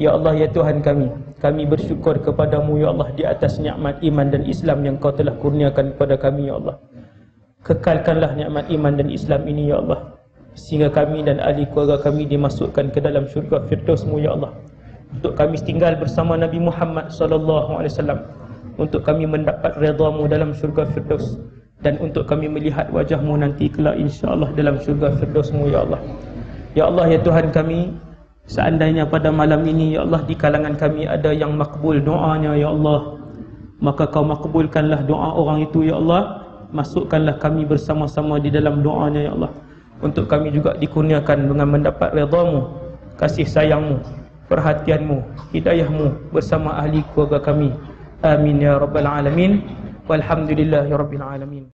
Ya Allah, ya Tuhan kami bersyukur kepadamu ya Allah di atas nikmat iman dan Islam yang kau telah kurniakan kepada kami ya Allah. Kekalkanlah nikmat iman dan Islam ini ya Allah, sehingga kami dan ahli keluarga kami dimasukkan ke dalam syurga Firdaus-Mu ya Allah. Untuk kami tinggal bersama Nabi Muhammad sallallahu alaihi wasallam, untuk kami mendapat redha-Mu dalam syurga Firdaus, dan untuk kami melihat wajah-Mu nanti kelak insya-Allah dalam syurga Firdaus-Mu ya Allah. Ya Allah, ya Tuhan kami, seandainya pada malam ini ya Allah di kalangan kami ada yang makbul doanya ya Allah, maka kau makbulkanlah doa orang itu ya Allah. Masukkanlah kami bersama-sama di dalam doanya ya Allah, untuk kami juga dikurniakan dengan mendapat redha-Mu, kasih sayang-Mu, perhatian-Mu, hidayah-Mu bersama ahli keluarga kami. Amin ya rabbal alamin. Walhamdulillahi rabbil alamin.